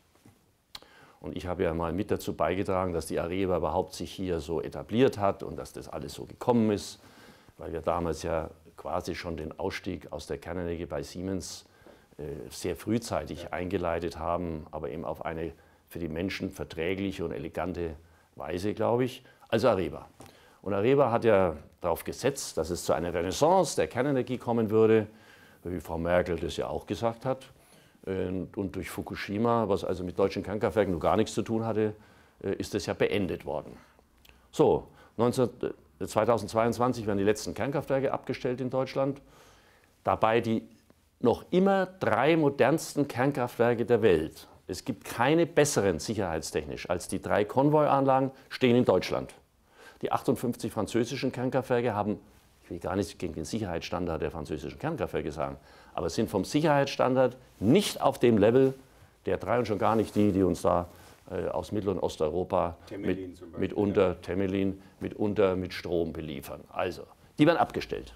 und ich habe ja mal mit dazu beigetragen, dass die Areva überhaupt sich hier so etabliert hat und dass das alles so gekommen ist, weil wir damals ja quasi schon den Ausstieg aus der Kernenergie bei Siemens sehr frühzeitig eingeleitet haben, aber eben auf eine für die Menschen verträgliche und elegante Weise, glaube ich, also Areva. Und Areva hat ja darauf gesetzt, dass es zu einer Renaissance der Kernenergie kommen würde. wie Frau Merkel das ja auch gesagt hat. Und durch Fukushima, was also mit deutschen Kernkraftwerken noch gar nichts zu tun hatte, ist das ja beendet worden. So, zweitausendzweiundzwanzig werden die letzten Kernkraftwerke abgestellt in Deutschland. Dabei die noch immer drei modernsten Kernkraftwerke der Welt. Es gibt keine besseren sicherheitstechnisch als die drei Konvoianlagen, stehen in Deutschland. Die achtundfünfzig französischen Kernkraftwerke haben, ich will gar nicht gegen den Sicherheitsstandard der französischen Kernkraftwerke sagen, aber sind vom Sicherheitsstandard nicht auf dem Level der drei und schon gar nicht die, die uns da äh, aus Mittel- und Osteuropa Temelin mit, mitunter, ja. Temelin, mitunter mit Strom beliefern. Also, die werden abgestellt.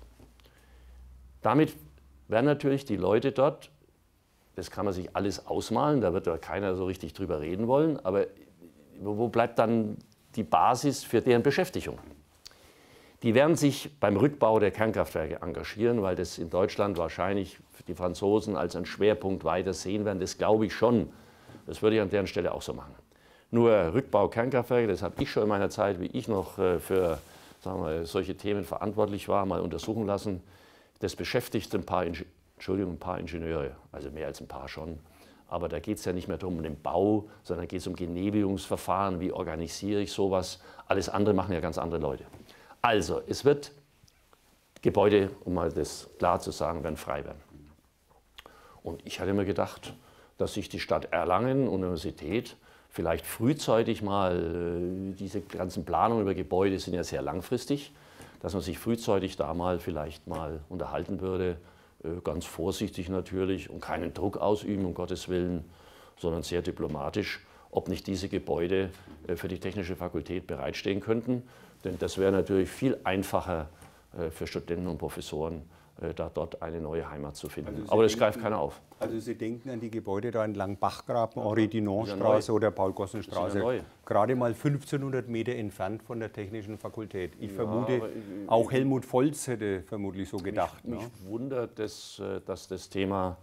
Damit werden natürlich die Leute dort, das kann man sich alles ausmalen, da wird ja keiner so richtig drüber reden wollen, aber wo bleibt dann die Basis für deren Beschäftigung? Die werden sich beim Rückbau der Kernkraftwerke engagieren, weil das in Deutschland wahrscheinlich die Franzosen als einen Schwerpunkt weiter sehen werden. Das glaube ich schon. Das würde ich an deren Stelle auch so machen. Nur Rückbau Kernkraftwerke, das habe ich schon in meiner Zeit, wie ich noch für sagen wir, solche Themen verantwortlich war, mal untersuchen lassen. Das beschäftigt ein paar, Entschuldigung, ein paar Ingenieure, also mehr als ein paar schon. Aber da geht es ja nicht mehr darum, um den Bau, sondern geht es um Genehmigungsverfahren, wie organisiere ich sowas. Alles andere machen ja ganz andere Leute. Also, es wird Gebäude, um mal das klar zu sagen, werden frei werden. Und ich hatte mir gedacht, dass sich die Stadt Erlangen, Universität, vielleicht frühzeitig mal, diese ganzen Planungen über Gebäude sind ja sehr langfristig, dass man sich frühzeitig da mal vielleicht mal unterhalten würde, ganz vorsichtig natürlich und keinen Druck ausüben, um Gottes Willen, sondern sehr diplomatisch, ob nicht diese Gebäude für die Technische Fakultät bereitstehen könnten. Denn das wäre natürlich viel einfacher für Studenten und Professoren, da dort eine neue Heimat zu finden. Also aber das denken, greift keiner auf. Also Sie denken an die Gebäude da entlang Bachgraben, Henri-Dunant-Straße oder Paul-Gossen-Straße, gerade mal fünfzehnhundert Meter entfernt von der Technischen Fakultät. Ich ja, vermute, ich, auch Helmut Volz hätte vermutlich so gedacht. Mich, ne? mich wundert, dass, dass das Thema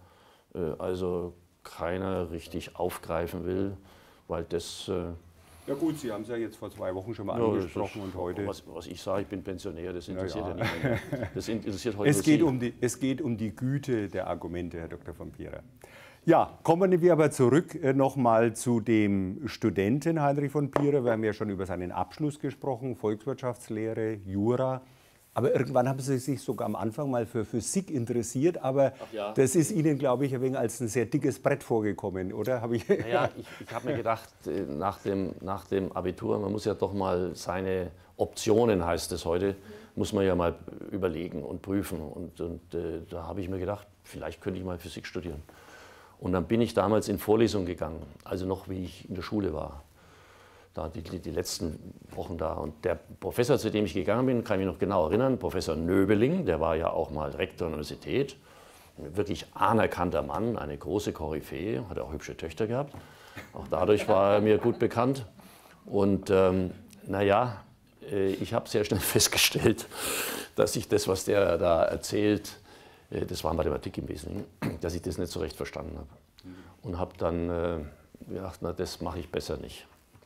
also keiner richtig aufgreifen will, weil das... Ja gut, Sie haben es ja jetzt vor zwei Wochen schon mal ja, angesprochen und heute... Was, was ich sage, ich bin Pensionär, das interessiert ja, ja. ja niemanden. Das interessiert heute es, geht um die, es geht um die Güte der Argumente, Herr Doktor von Pierer. Ja, kommen wir aber zurück äh, nochmal zu dem Studenten Heinrich von Pierer. Wir haben ja schon über seinen Abschluss gesprochen, Volkswirtschaftslehre, Jura. Aber irgendwann haben Sie sich sogar am Anfang mal für Physik interessiert, aber ja. das ist Ihnen, glaube ich, ein wenig als ein sehr dickes Brett vorgekommen, oder? Hab ich naja, ich, ich habe mir gedacht, nach dem, nach dem Abitur, man muss ja doch mal seine Optionen, heißt es heute, muss man ja mal überlegen und prüfen. Und, und äh, da habe ich mir gedacht, vielleicht könnte ich mal Physik studieren. Und dann bin ich damals in Vorlesungen gegangen, also noch wie ich in der Schule war. Da die, die letzten Wochen da. Und der Professor, zu dem ich gegangen bin, kann ich mich noch genau erinnern, Professor Nöbeling, der war ja auch mal Rektor der Universität, ein wirklich anerkannter Mann, eine große Koryphäe, hat auch hübsche Töchter gehabt. Auch dadurch war er mir gut bekannt. Und ähm, naja, ich habe sehr schnell festgestellt, dass ich das, was der da erzählt, das war Mathematik im Wesentlichen, dass ich das nicht so recht verstanden habe. Und habe dann äh, gedacht, na, das mache ich besser nicht.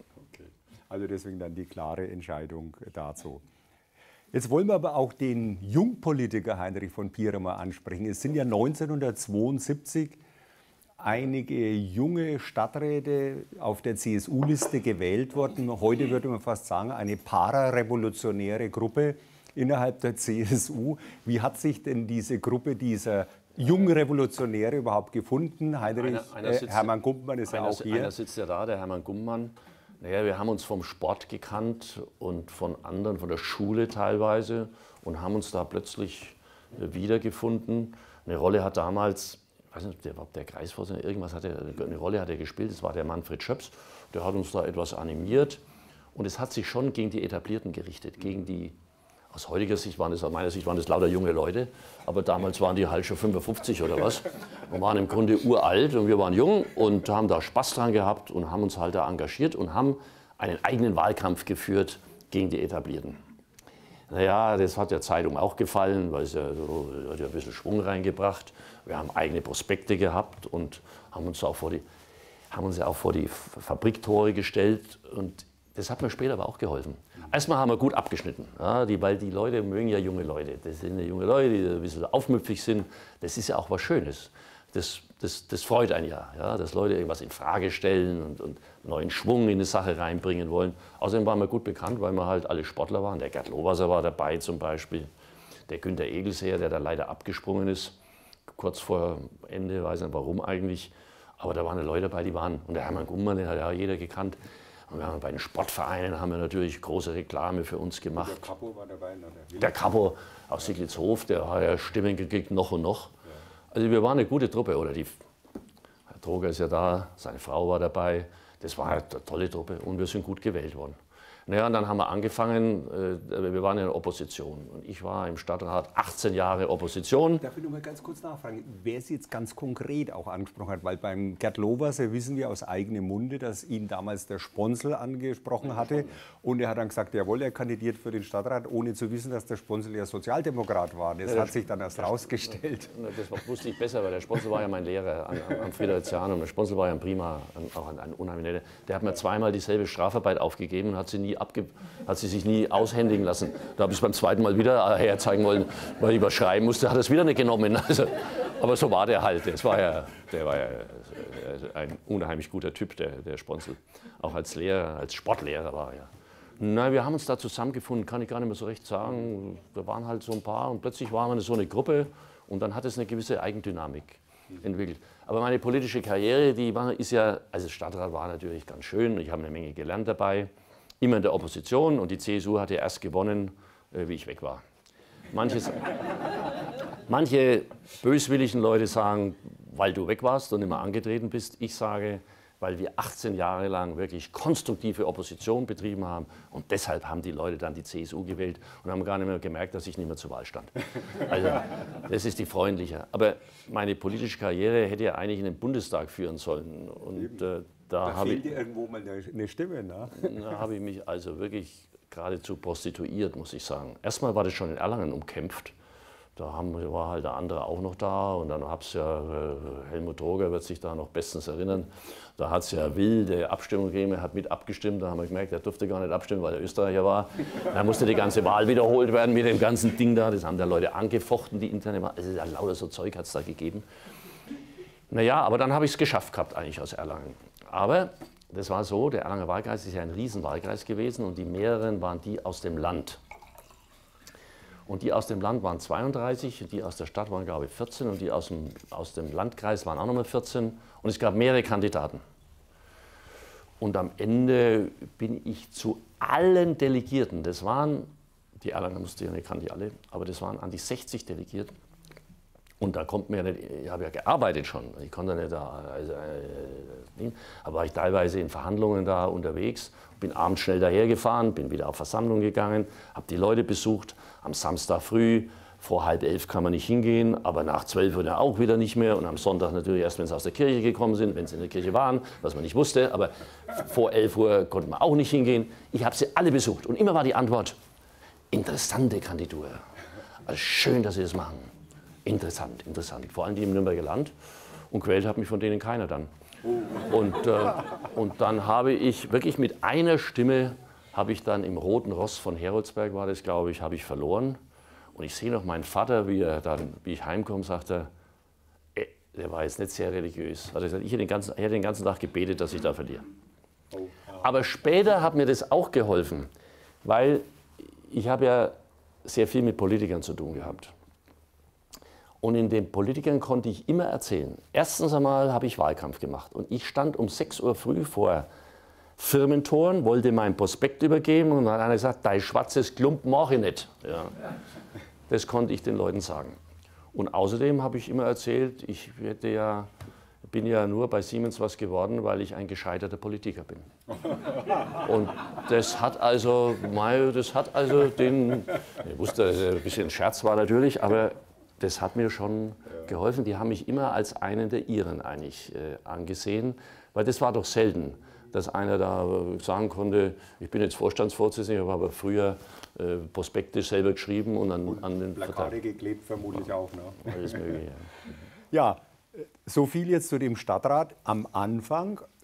Also deswegen dann die klare Entscheidung dazu. Jetzt wollen wir aber auch den Jungpolitiker Heinrich von Pierer mal ansprechen. Es sind ja neunzehnhundertzweiundsiebzig einige junge Stadträte auf der C S U-Liste gewählt worden. Heute würde man fast sagen, eine pararevolutionäre Gruppe innerhalb der C S U. Wie hat sich denn diese Gruppe dieser Jungrevolutionäre überhaupt gefunden? Heinrich, einer, einer sitzt, äh, Hermann Gumpmann ist einer, ja auch hier. Einer sitzt ja da, der Hermann Gumpmann. Naja, wir haben uns vom Sport gekannt und von anderen, von der Schule teilweise und haben uns da plötzlich wiedergefunden. Eine Rolle hat damals, ich weiß nicht, ob der Kreisvorsitzende, irgendwas hat er, eine Rolle hat er gespielt, das war der Manfred Schöps, der hat uns da etwas animiert und es hat sich schon gegen die Etablierten gerichtet, gegen die, aus heutiger Sicht waren das, aus meiner Sicht waren das lauter junge Leute, aber damals waren die halt schon fünfundfünfzig oder was und waren im Grunde uralt und wir waren jung und haben da Spaß dran gehabt und haben uns halt da engagiert und haben einen eigenen Wahlkampf geführt gegen die Etablierten. Naja, das hat der Zeitung auch gefallen, weil es ja so, hat ja ein bisschen Schwung reingebracht. Wir haben eigene Prospekte gehabt und haben uns auch vor die, haben uns ja auch vor die Fabriktore gestellt und Das hat mir später aber auch geholfen. Erstmal haben wir gut abgeschnitten, ja, die, weil die Leute mögen ja junge Leute. Das sind ja junge Leute, die ein bisschen aufmüpfig sind. Das ist ja auch was Schönes. Das, das, das freut einen ja, ja, dass Leute irgendwas in Frage stellen und, und neuen Schwung in eine Sache reinbringen wollen. Außerdem waren wir gut bekannt, weil wir halt alle Sportler waren. Der Gerd Lowasser war dabei zum Beispiel. Der Günter Egelseher, der da leider abgesprungen ist, kurz vor Ende, weiß nicht warum eigentlich. Aber da waren Leute dabei, die waren. Und der Hermann Gummann, den hat ja jeder gekannt. Und wir haben bei den Sportvereinen haben wir natürlich große Reklame für uns gemacht. Der Kapo war dabei. Der, der Kapo aus Siglitzhof, der hat ja Stimmen gekriegt, noch und noch. Ja. Also wir waren eine gute Truppe. Oder die, Herr Droger ist ja da, seine Frau war dabei. Das war halt eine tolle Truppe und wir sind gut gewählt worden. Naja, und dann haben wir angefangen, äh, wir waren in der Opposition und ich war im Stadtrat achtzehn Jahre Opposition. Darf ich noch mal ganz kurz nachfragen, wer es jetzt ganz konkret auch angesprochen hat, weil beim Gerd Lowasser wissen wir aus eigenem Munde, dass ihn damals der Sponsel angesprochen hatte und er hat dann gesagt, jawohl, er kandidiert für den Stadtrat, ohne zu wissen, dass der Sponsel ja Sozialdemokrat war. Das ja, hat sich dann erst rausgestellt. Das wusste ich besser, weil der Sponsel war ja mein Lehrer am, am Friedrichshain. Der Sponsel war ja ein prima, auch ein, ein unheimlich netter. Der hat mir zweimal dieselbe Strafarbeit aufgegeben und hat sie nie Abge hat sie sich nie aushändigen lassen. Da habe ich es beim zweiten Mal wieder herzeigen wollen, weil ich überschreiben musste, hat er es wieder nicht genommen. Also, aber so war der halt. Das war ja, der war ja ein unheimlich guter Typ, der, der Sponsel. Auch als Lehrer, als Sportlehrer war er ja. Na, wir haben uns da zusammengefunden, kann ich gar nicht mehr so recht sagen. Wir waren halt so ein paar und plötzlich waren wir so eine Gruppe und dann hat es eine gewisse Eigendynamik entwickelt. Aber meine politische Karriere, die war, ist ja, also Stadtrat war natürlich ganz schön, ich habe eine Menge gelernt dabei. Immer in der Opposition und die C S U hatte erst gewonnen, äh, wie ich weg war. Manches, manche böswilligen Leute sagen, weil du weg warst und immer angetreten bist. Ich sage, weil wir achtzehn Jahre lang wirklich konstruktive Opposition betrieben haben und deshalb haben die Leute dann die C S U gewählt und haben gar nicht mehr gemerkt, dass ich nicht mehr zur Wahl stand. Also das ist die freundliche. Aber meine politische Karriere hätte ja eigentlich in den Bundestag führen sollen und äh, Da, da fehlt dir irgendwo mal eine Stimme, ne? Da habe ich mich also wirklich geradezu prostituiert, muss ich sagen. Erstmal war das schon in Erlangen umkämpft. Da haben, war halt der andere auch noch da und dann hat es ja, äh, Helmut Droger wird sich da noch bestens erinnern, da hat es ja Will, der Abstimmung gegeben, hat mit abgestimmt, da haben wir gemerkt, er durfte gar nicht abstimmen, weil er Österreicher war. Da musste die ganze Wahl wiederholt werden mit dem ganzen Ding da, das haben da Leute angefochten, die interne Wahl, also ja, lauter so Zeug hat es da gegeben. Naja, aber dann habe ich es geschafft gehabt eigentlich aus Erlangen. Aber das war so, der Erlanger Wahlkreis ist ja ein Riesenwahlkreis gewesen und die mehreren waren die aus dem Land. Und die aus dem Land waren zweiunddreißig, und die aus der Stadt waren, glaube ich, vierzehn und die aus dem, aus dem Landkreis waren auch nochmal vierzehn und es gab mehrere Kandidaten. Und am Ende bin ich zu allen Delegierten, das waren, die Erlanger musste ja nicht, kann die alle, aber das waren an die sechzig Delegierten. Und da kommt mir ja nicht, ich habe ja gearbeitet schon, ich konnte nicht da, also, äh, aber war ich teilweise in Verhandlungen da unterwegs, bin abends schnell dahergefahren, bin wieder auf Versammlungen gegangen, habe die Leute besucht, am Samstag früh, vor halb elf kann man nicht hingehen, aber nach zwölf Uhr auch wieder nicht mehr und am Sonntag natürlich erst, wenn sie aus der Kirche gekommen sind, wenn sie in der Kirche waren, was man nicht wusste, aber vor elf Uhr konnte man auch nicht hingehen. Ich habe sie alle besucht und immer war die Antwort, interessante Kandidatur, also schön, dass Sie das machen. Interessant, interessant. Vor allem die im Nürnberger Land. Und gewählt hat mich von denen keiner dann. Und, äh, und dann habe ich wirklich mit einer Stimme, habe ich dann im Roten Ross von Heroldsberg, war das glaube ich, habe ich verloren. Und ich sehe noch meinen Vater, wie er dann, wie ich heimkomme, sagte, äh, der war jetzt nicht sehr religiös. Also ich hätte den ganzen, ich hätte den ganzen Tag gebetet, dass ich da verliere. Aber später hat mir das auch geholfen, weil ich habe ja sehr viel mit Politikern zu tun gehabt. Und in den Politikern konnte ich immer erzählen. Erstens einmal habe ich Wahlkampf gemacht. Und ich stand um sechs Uhr früh vor Firmentoren, wollte mein Prospekt übergeben. Und dann hat einer gesagt, dein schwarzes Klump mache ich nicht. Ja. Das konnte ich den Leuten sagen. Und außerdem habe ich immer erzählt, ich hätte ja, bin ja nur bei Siemens was geworden, weil ich ein gescheiterter Politiker bin. Und das hat also, das hat also den, ich wusste, ein bisschen Scherz war natürlich, aber das hat mir schon geholfen. Die haben mich immer als einen der Iren eigentlich äh, angesehen, weil das war doch selten, dass einer da sagen konnte, ich bin jetzt Vorstandsvorsitzender, ich habe aber früher äh, Prospekte selber geschrieben und an, und an den Plakate Vertrag. geklebt vermutlich auch. Ne? Alles mögliche. Ja, so viel jetzt zu dem Stadtrat am Anfang.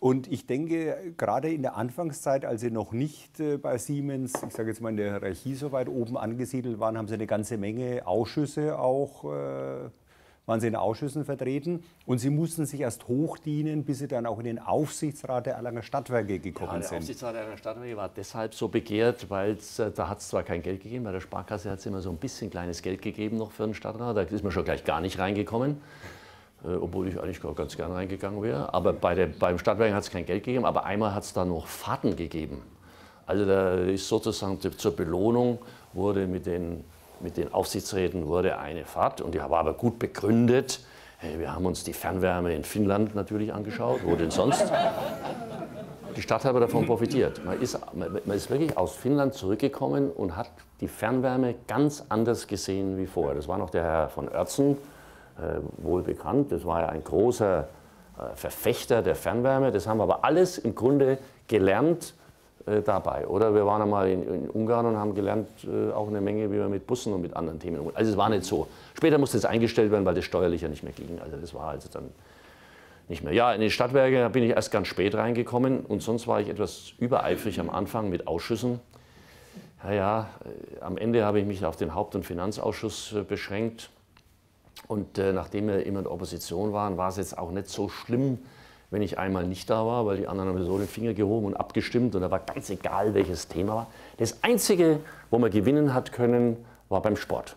Und ich denke, gerade in der Anfangszeit, als Sie noch nicht äh, bei Siemens, ich sage jetzt mal in der Hierarchie so weit oben angesiedelt waren, haben Sie eine ganze Menge Ausschüsse auch, äh, waren Sie in Ausschüssen vertreten. Und Sie mussten sich erst hochdienen, bis Sie dann auch in den Aufsichtsrat der Erlanger Stadtwerke gekommen ja, der sind. Der Aufsichtsrat der Erlanger Stadtwerke war deshalb so begehrt, weil äh, da hat es zwar kein Geld gegeben, bei der Sparkasse hat es immer so ein bisschen kleines Geld gegeben noch für den Stadtrat, da ist man schon gleich gar nicht reingekommen. Äh, obwohl ich eigentlich ganz gern reingegangen wäre. Aber bei der, beim Stadtwerk hat es kein Geld gegeben, aber einmal hat es da noch Fahrten gegeben. Also da ist sozusagen zur Belohnung wurde mit den, mit den Aufsichtsräten wurde eine Fahrt und die war aber gut begründet. Hey, wir haben uns die Fernwärme in Finnland natürlich angeschaut, wo denn sonst? Die Stadt hat aber davon profitiert. Man ist, man, man ist wirklich aus Finnland zurückgekommen und hat die Fernwärme ganz anders gesehen wie vorher. Das war noch der Herr von Oertzen, Äh, wohl bekannt. Das war ja ein großer äh, Verfechter der Fernwärme. Das haben wir aber alles im Grunde gelernt äh, dabei. Oder wir waren einmal in, in Ungarn und haben gelernt äh, auch eine Menge, wie wir mit Bussen und mit anderen Themen umgehen. Also es war nicht so. Später musste es eingestellt werden, weil das steuerlich ja nicht mehr ging. Also das war also dann nicht mehr. Ja, in die Stadtwerke bin ich erst ganz spät reingekommen und sonst war ich etwas übereifrig am Anfang mit Ausschüssen. Ja, ja, äh, am Ende habe ich mich auf den Haupt- und Finanzausschuss äh, beschränkt. Und äh, nachdem wir immer in der Opposition waren, war es jetzt auch nicht so schlimm, wenn ich einmal nicht da war, weil die anderen haben so den Finger gehoben und abgestimmt und da war ganz egal, welches Thema war. Das Einzige, wo man gewinnen hat können, war beim Sport.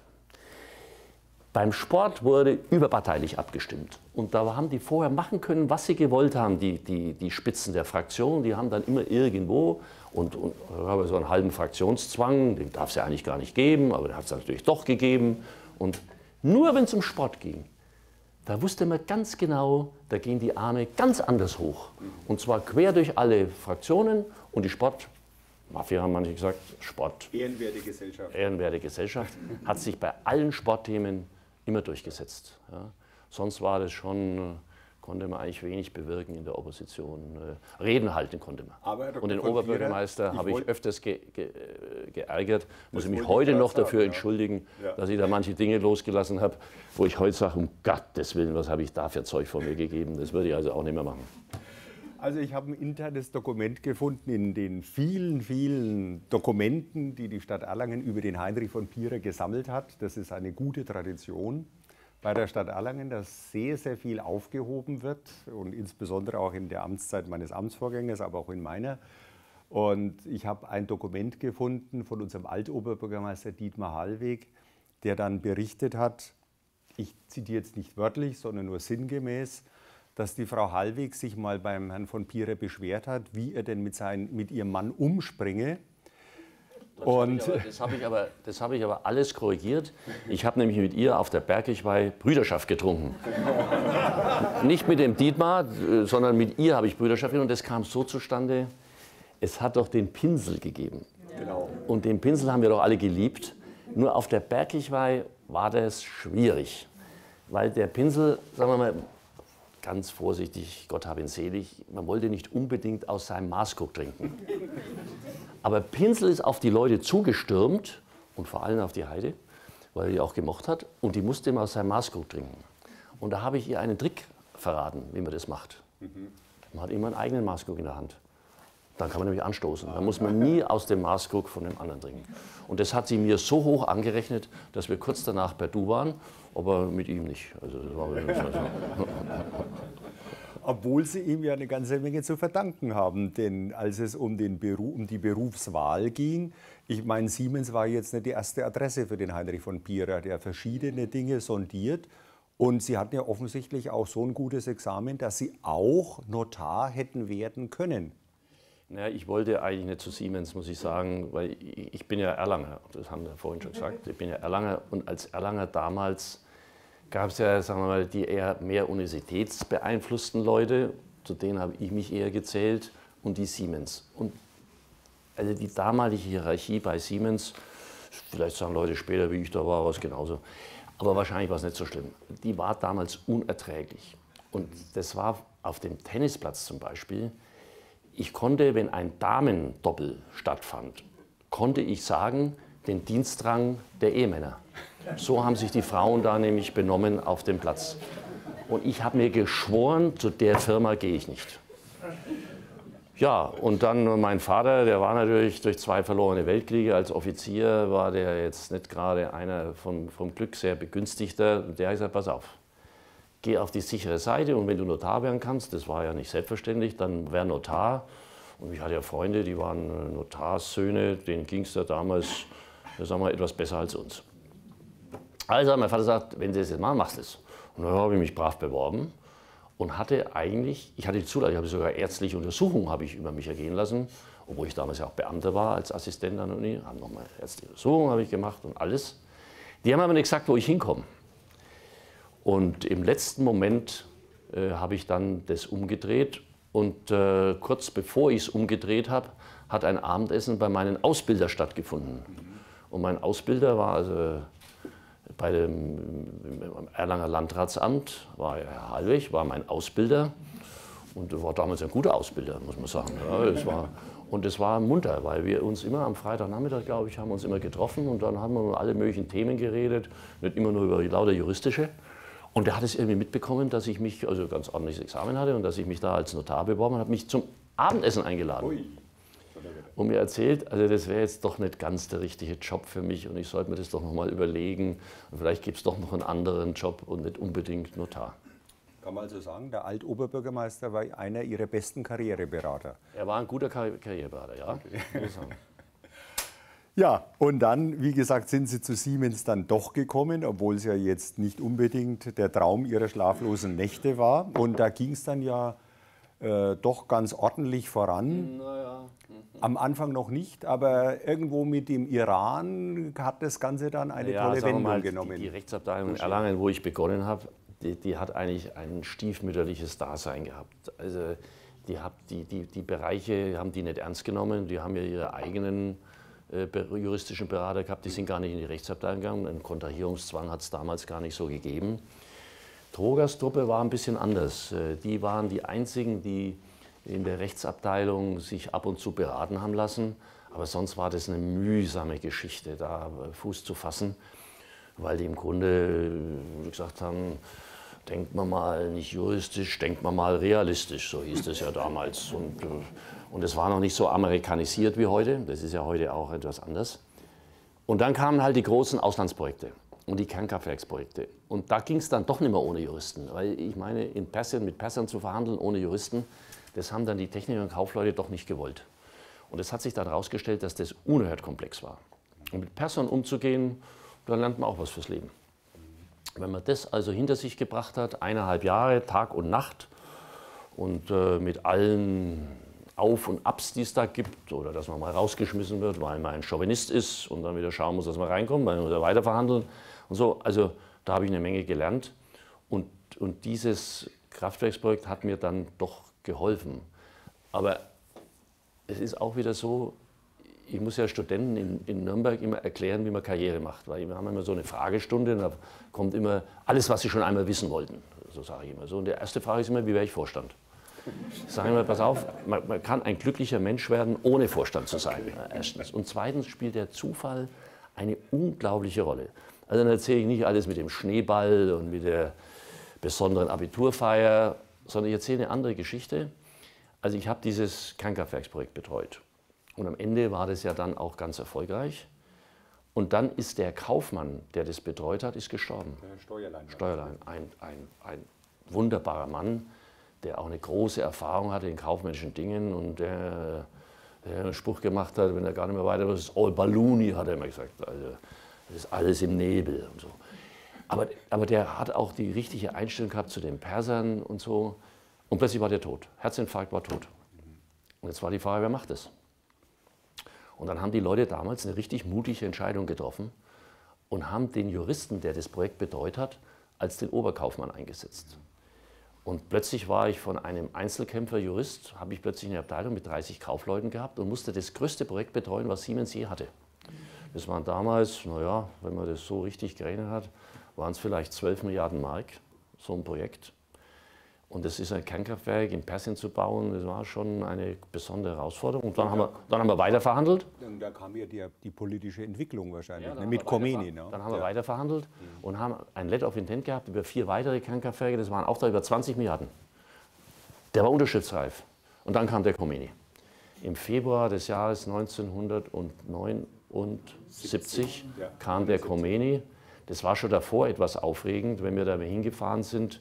Beim Sport wurde überparteilich abgestimmt und da haben die vorher machen können, was sie gewollt haben, die, die, die Spitzen der Fraktion, die haben dann immer irgendwo und, und aber so einen halben Fraktionszwang, den darf es ja eigentlich gar nicht geben, aber den hat es natürlich doch gegeben und nur wenn es um Sport ging, da wusste man ganz genau, da gehen die Arme ganz anders hoch. Und zwar quer durch alle Fraktionen und die Sportmafia, haben manche gesagt, Sport. Ehrenwerte Gesellschaft. Ehrenwerte Gesellschaft hat sich bei allen Sportthemen immer durchgesetzt. Ja. Sonst war das schon, konnte man eigentlich wenig bewirken in der Opposition. Reden halten konnte man. Aber und den von Oberbürgermeister ich habe ich öfters ge, ge, geärgert. Muss ich mich wollte heute ich noch sagen, dafür ja. entschuldigen, Ja. dass ich da manche Dinge losgelassen habe, wo ich heute sage, um Gottes Willen, was habe ich da für Zeug von mir gegeben. Das würde ich also auch nicht mehr machen. Also ich habe ein internes Dokument gefunden in den vielen, vielen Dokumenten, die die Stadt Erlangen über den Heinrich von Pierer gesammelt hat. Das ist eine gute Tradition bei der Stadt Erlangen, dass sehr, sehr viel aufgehoben wird und insbesondere auch in der Amtszeit meines Amtsvorgängers, aber auch in meiner. Und ich habe ein Dokument gefunden von unserem Altoberbürgermeister Dietmar Hallweg, der dann berichtet hat, ich zitiere jetzt nicht wörtlich, sondern nur sinngemäß, dass die Frau Hallweg sich mal beim Herrn von Pierer beschwert hat, wie er denn mit, sein, mit ihrem Mann umspringe. Das habe ich, das hab ich, aber, das hab ich aber alles korrigiert. Ich habe nämlich mit ihr auf der Bergkirchweih Brüderschaft getrunken. Nicht mit dem Dietmar, sondern mit ihr habe ich Brüderschaft getrunken. Und das kam so zustande, es hat doch den Pinsel gegeben. Genau. Und den Pinsel haben wir doch alle geliebt. Nur auf der Bergkirchweih war das schwierig. Weil der Pinsel, sagen wir mal, ganz vorsichtig, Gott hab ihn selig, man wollte nicht unbedingt aus seinem Maßkrug trinken. Aber Pinsel ist auf die Leute zugestürmt und vor allem auf die Heide, weil er die auch gemocht hat und die musste immer aus seinem Maßkrug trinken. Und da habe ich ihr einen Trick verraten, wie man das macht. Man hat immer einen eigenen Maßkrug in der Hand. Dann kann man nämlich anstoßen. Dann muss man nie aus dem Maßkrug von dem anderen trinken. Und das hat sie mir so hoch angerechnet, dass wir kurz danach per Du waren, aber mit ihm nicht. Also das war Obwohl Sie ihm ja eine ganze Menge zu verdanken haben. Denn als es um, den Beruf, um die Berufswahl ging, ich meine, Siemens war jetzt nicht die erste Adresse für den Heinrich von Pierer, der verschiedene Dinge sondiert. Und Sie hatten ja offensichtlich auch so ein gutes Examen, dass Sie auch Notar hätten werden können. Naja, ich wollte eigentlich nicht zu Siemens, muss ich sagen, weil ich bin ja Erlanger, das haben wir vorhin schon gesagt, ich bin ja Erlanger und als Erlanger damals gab es ja, sagen wir mal, die eher mehr universitätsbeeinflussten Leute, zu denen habe ich mich eher gezählt, und die Siemens. Und also die damalige Hierarchie bei Siemens, vielleicht sagen Leute später, wie ich da war, war es genauso, aber wahrscheinlich war es nicht so schlimm. Die war damals unerträglich. Und das war auf dem Tennisplatz zum Beispiel. Ich konnte, wenn ein Damendoppel stattfand, konnte ich sagen, den Dienstrang der Ehemänner. So haben sich die Frauen da nämlich benommen auf dem Platz. Und ich habe mir geschworen, zu der Firma gehe ich nicht. Ja, und dann mein Vater, der war natürlich durch zwei verlorene Weltkriege als Offizier, war der jetzt nicht gerade einer vom, vom Glück sehr begünstigter. Der hat gesagt, pass auf, geh auf die sichere Seite und wenn du Notar werden kannst, das war ja nicht selbstverständlich, dann wär Notar. Und ich hatte ja Freunde, die waren Notarssöhne, denen ging es ja damals, sagen wir, etwas besser als uns. Also hat mein Vater gesagt, wenn Sie das jetzt machen, machst du es. Und dann habe ich mich brav beworben. Und hatte eigentlich, ich hatte die Zulassung, ich habe sogar ärztliche Untersuchungen habe ich über mich ergehen lassen, obwohl ich damals ja auch Beamter war als Assistent an der Uni, haben nochmal ärztliche Untersuchungen habe ich gemacht und alles. Die haben aber nicht gesagt, wo ich hinkomme. Und im letzten Moment äh, habe ich dann das umgedreht und äh, kurz bevor ich es umgedreht habe, hat ein Abendessen bei meinen Ausbildern stattgefunden. Und mein Ausbilder war also bei dem Erlanger Landratsamt, war Herr Hallwig, war mein Ausbilder und war damals ein guter Ausbilder, muss man sagen. Ja, es war, und es war munter, weil wir uns immer am Freitagnachmittag, glaube ich, haben uns immer getroffen und dann haben wir über alle möglichen Themen geredet, nicht immer nur über lauter juristische. Und er hat es irgendwie mitbekommen, dass ich mich, also ganz ordentliches Examen hatte und dass ich mich da als Notar beworben habe, hat mich zum Abendessen eingeladen. Ui. Und mir erzählt, also das wäre jetzt doch nicht ganz der richtige Job für mich und ich sollte mir das doch noch mal überlegen. Und vielleicht gibt es doch noch einen anderen Job und nicht unbedingt Notar. Kann man also sagen, der Altoberbürgermeister war einer Ihrer besten Karriereberater? Er war ein guter Kar Karriereberater, ja. Okay. Ja, und dann, wie gesagt, sind Sie zu Siemens dann doch gekommen, obwohl es ja jetzt nicht unbedingt der Traum Ihrer schlaflosen Nächte war. Und da ging es dann ja äh, doch ganz ordentlich voran. Naja. Am Anfang noch nicht, aber irgendwo mit dem Iran hat das Ganze dann eine ja, tolle Wendung mal, genommen. Die, die Rechtsabteilung in Erlangen, wo ich begonnen habe, die, die hat eigentlich ein stiefmütterliches Dasein gehabt. Also die, hat, die, die, die Bereiche haben die nicht ernst genommen, die haben ja ihre eigenen äh, juristischen Berater gehabt, die sind gar nicht in die Rechtsabteilung gegangen. Einen Kontrahierungszwang hat es damals gar nicht so gegeben. Trogers Truppe war ein bisschen anders. Die waren die einzigen, die in der Rechtsabteilung sich ab und zu beraten haben lassen. Aber sonst war das eine mühsame Geschichte, da Fuß zu fassen, weil die im Grunde gesagt haben, denkt man mal nicht juristisch, denkt man mal realistisch, so hieß das ja damals. Und, und es war noch nicht so amerikanisiert wie heute, das ist ja heute auch etwas anders. Und dann kamen halt die großen Auslandsprojekte und die Kernkraftwerksprojekte. Und da ging es dann doch nicht mehr ohne Juristen, weil ich meine, in Persien, mit Persern zu verhandeln ohne Juristen, das haben dann die Techniker und Kaufleute doch nicht gewollt. Und es hat sich dann herausgestellt, dass das unerhört komplex war. Und mit Persern umzugehen, da lernt man auch was fürs Leben. Wenn man das also hinter sich gebracht hat, eineinhalb Jahre, Tag und Nacht, und äh, mit allen Auf- und Abs, die es da gibt, oder dass man mal rausgeschmissen wird, weil man ein Chauvinist ist und dann wieder schauen muss, dass man reinkommt, weil man muss weiter verhandeln und so. Also da habe ich eine Menge gelernt. Und, und dieses Kraftwerksprojekt hat mir dann doch geholfen. Aber es ist auch wieder so, ich muss ja Studenten in, in Nürnberg immer erklären, wie man Karriere macht. Weil wir haben immer so eine Fragestunde und da kommt immer alles, was sie schon einmal wissen wollten. So sage ich immer so. Und die erste Frage ist immer, wie wäre ich Vorstand? Ich sage immer, pass auf, man, man kann ein glücklicher Mensch werden, ohne Vorstand zu sein. Erstens. Und zweitens spielt der Zufall eine unglaubliche Rolle. Also dann erzähle ich nicht alles mit dem Schneeball und mit der besonderen Abiturfeier, sondern ich erzähle eine andere Geschichte. Also ich habe dieses Kernkraftwerksprojekt betreut. Und am Ende war das ja dann auch ganz erfolgreich. Und dann ist der Kaufmann, der das betreut hat, ist gestorben. Steuerlein. Steuerlein. Ein, ein, ein wunderbarer Mann, der auch eine große Erfahrung hatte in kaufmännischen Dingen und der, der einen Spruch gemacht hat, wenn er gar nicht mehr weiter was ist, all balloony, hat er immer gesagt. Also das ist alles im Nebel und so. Aber, aber der hat auch die richtige Einstellung gehabt zu den Persern und so. Und plötzlich war der tot. Herzinfarkt, war tot. Und jetzt war die Frage, wer macht das? Und dann haben die Leute damals eine richtig mutige Entscheidung getroffen und haben den Juristen, der das Projekt betreut hat, als den Oberkaufmann eingesetzt. Und plötzlich war ich von einem Einzelkämpfer-Jurist, habe ich plötzlich eine Abteilung mit dreißig Kaufleuten gehabt und musste das größte Projekt betreuen, was Siemens je hatte. Das waren damals, naja, wenn man das so richtig gerechnet hat, waren es vielleicht zwölf Milliarden Mark, so ein Projekt. Und das ist ein Kernkraftwerk in Persien zu bauen, das war schon eine besondere Herausforderung. Und dann, haben, wir, dann haben wir weiter verhandelt. Und da kam ja die, die politische Entwicklung wahrscheinlich, ja, ne? Mit Khomeini. Ne? Dann haben wir ja. weiter verhandelt mhm. und haben ein Letter of Intent gehabt über vier weitere Kernkraftwerke, das waren auch da über zwanzig Milliarden. Der war unterschriftsreif. Und dann kam der Khomeini. Im Februar des Jahres neunzehnhundertneunundsiebzig kam der Khomeini. Das war schon davor etwas aufregend, wenn wir da hingefahren sind.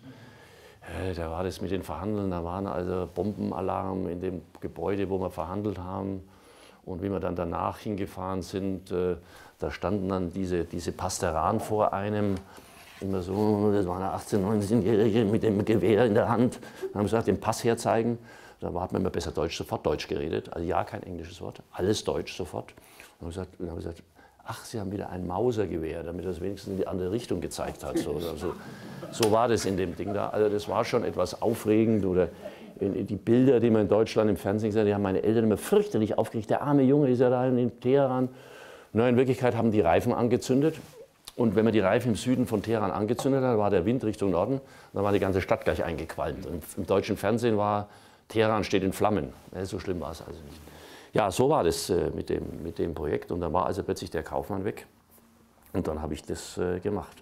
Äh, da war das mit den Verhandeln, da waren also Bombenalarm in dem Gebäude, wo wir verhandelt haben. Und wie wir dann danach hingefahren sind, äh, da standen dann diese, diese Pasteran vor einem. Immer so, das waren achtzehn-, neunzehnjährige mit dem Gewehr in der Hand. Dann haben sie gesagt, den Pass herzeigen. Da hat man immer besser Deutsch, sofort Deutsch geredet. Also ja, kein englisches Wort, alles Deutsch sofort. Und dann haben wir gesagt, ach, Sie haben wieder ein Mausergewehr, damit das wenigstens in die andere Richtung gezeigt hat. So, also, so war das in dem Ding da. Also das war schon etwas aufregend. Oder die Bilder, die man in Deutschland im Fernsehen gesehen hat, die haben meine Eltern immer fürchterlich aufgeregt. Der arme Junge ist ja da in Teheran. Na, in Wirklichkeit haben die Reifen angezündet. Und wenn man die Reifen im Süden von Teheran angezündet hat, war der Wind Richtung Norden, dann war die ganze Stadt gleich eingequalmt. Und im deutschen Fernsehen war, Teheran steht in Flammen. Ja, so schlimm war es also nicht. Ja, so war das äh, mit, dem, mit dem Projekt. Und dann war also plötzlich der Kaufmann weg. Und dann habe ich das äh, gemacht.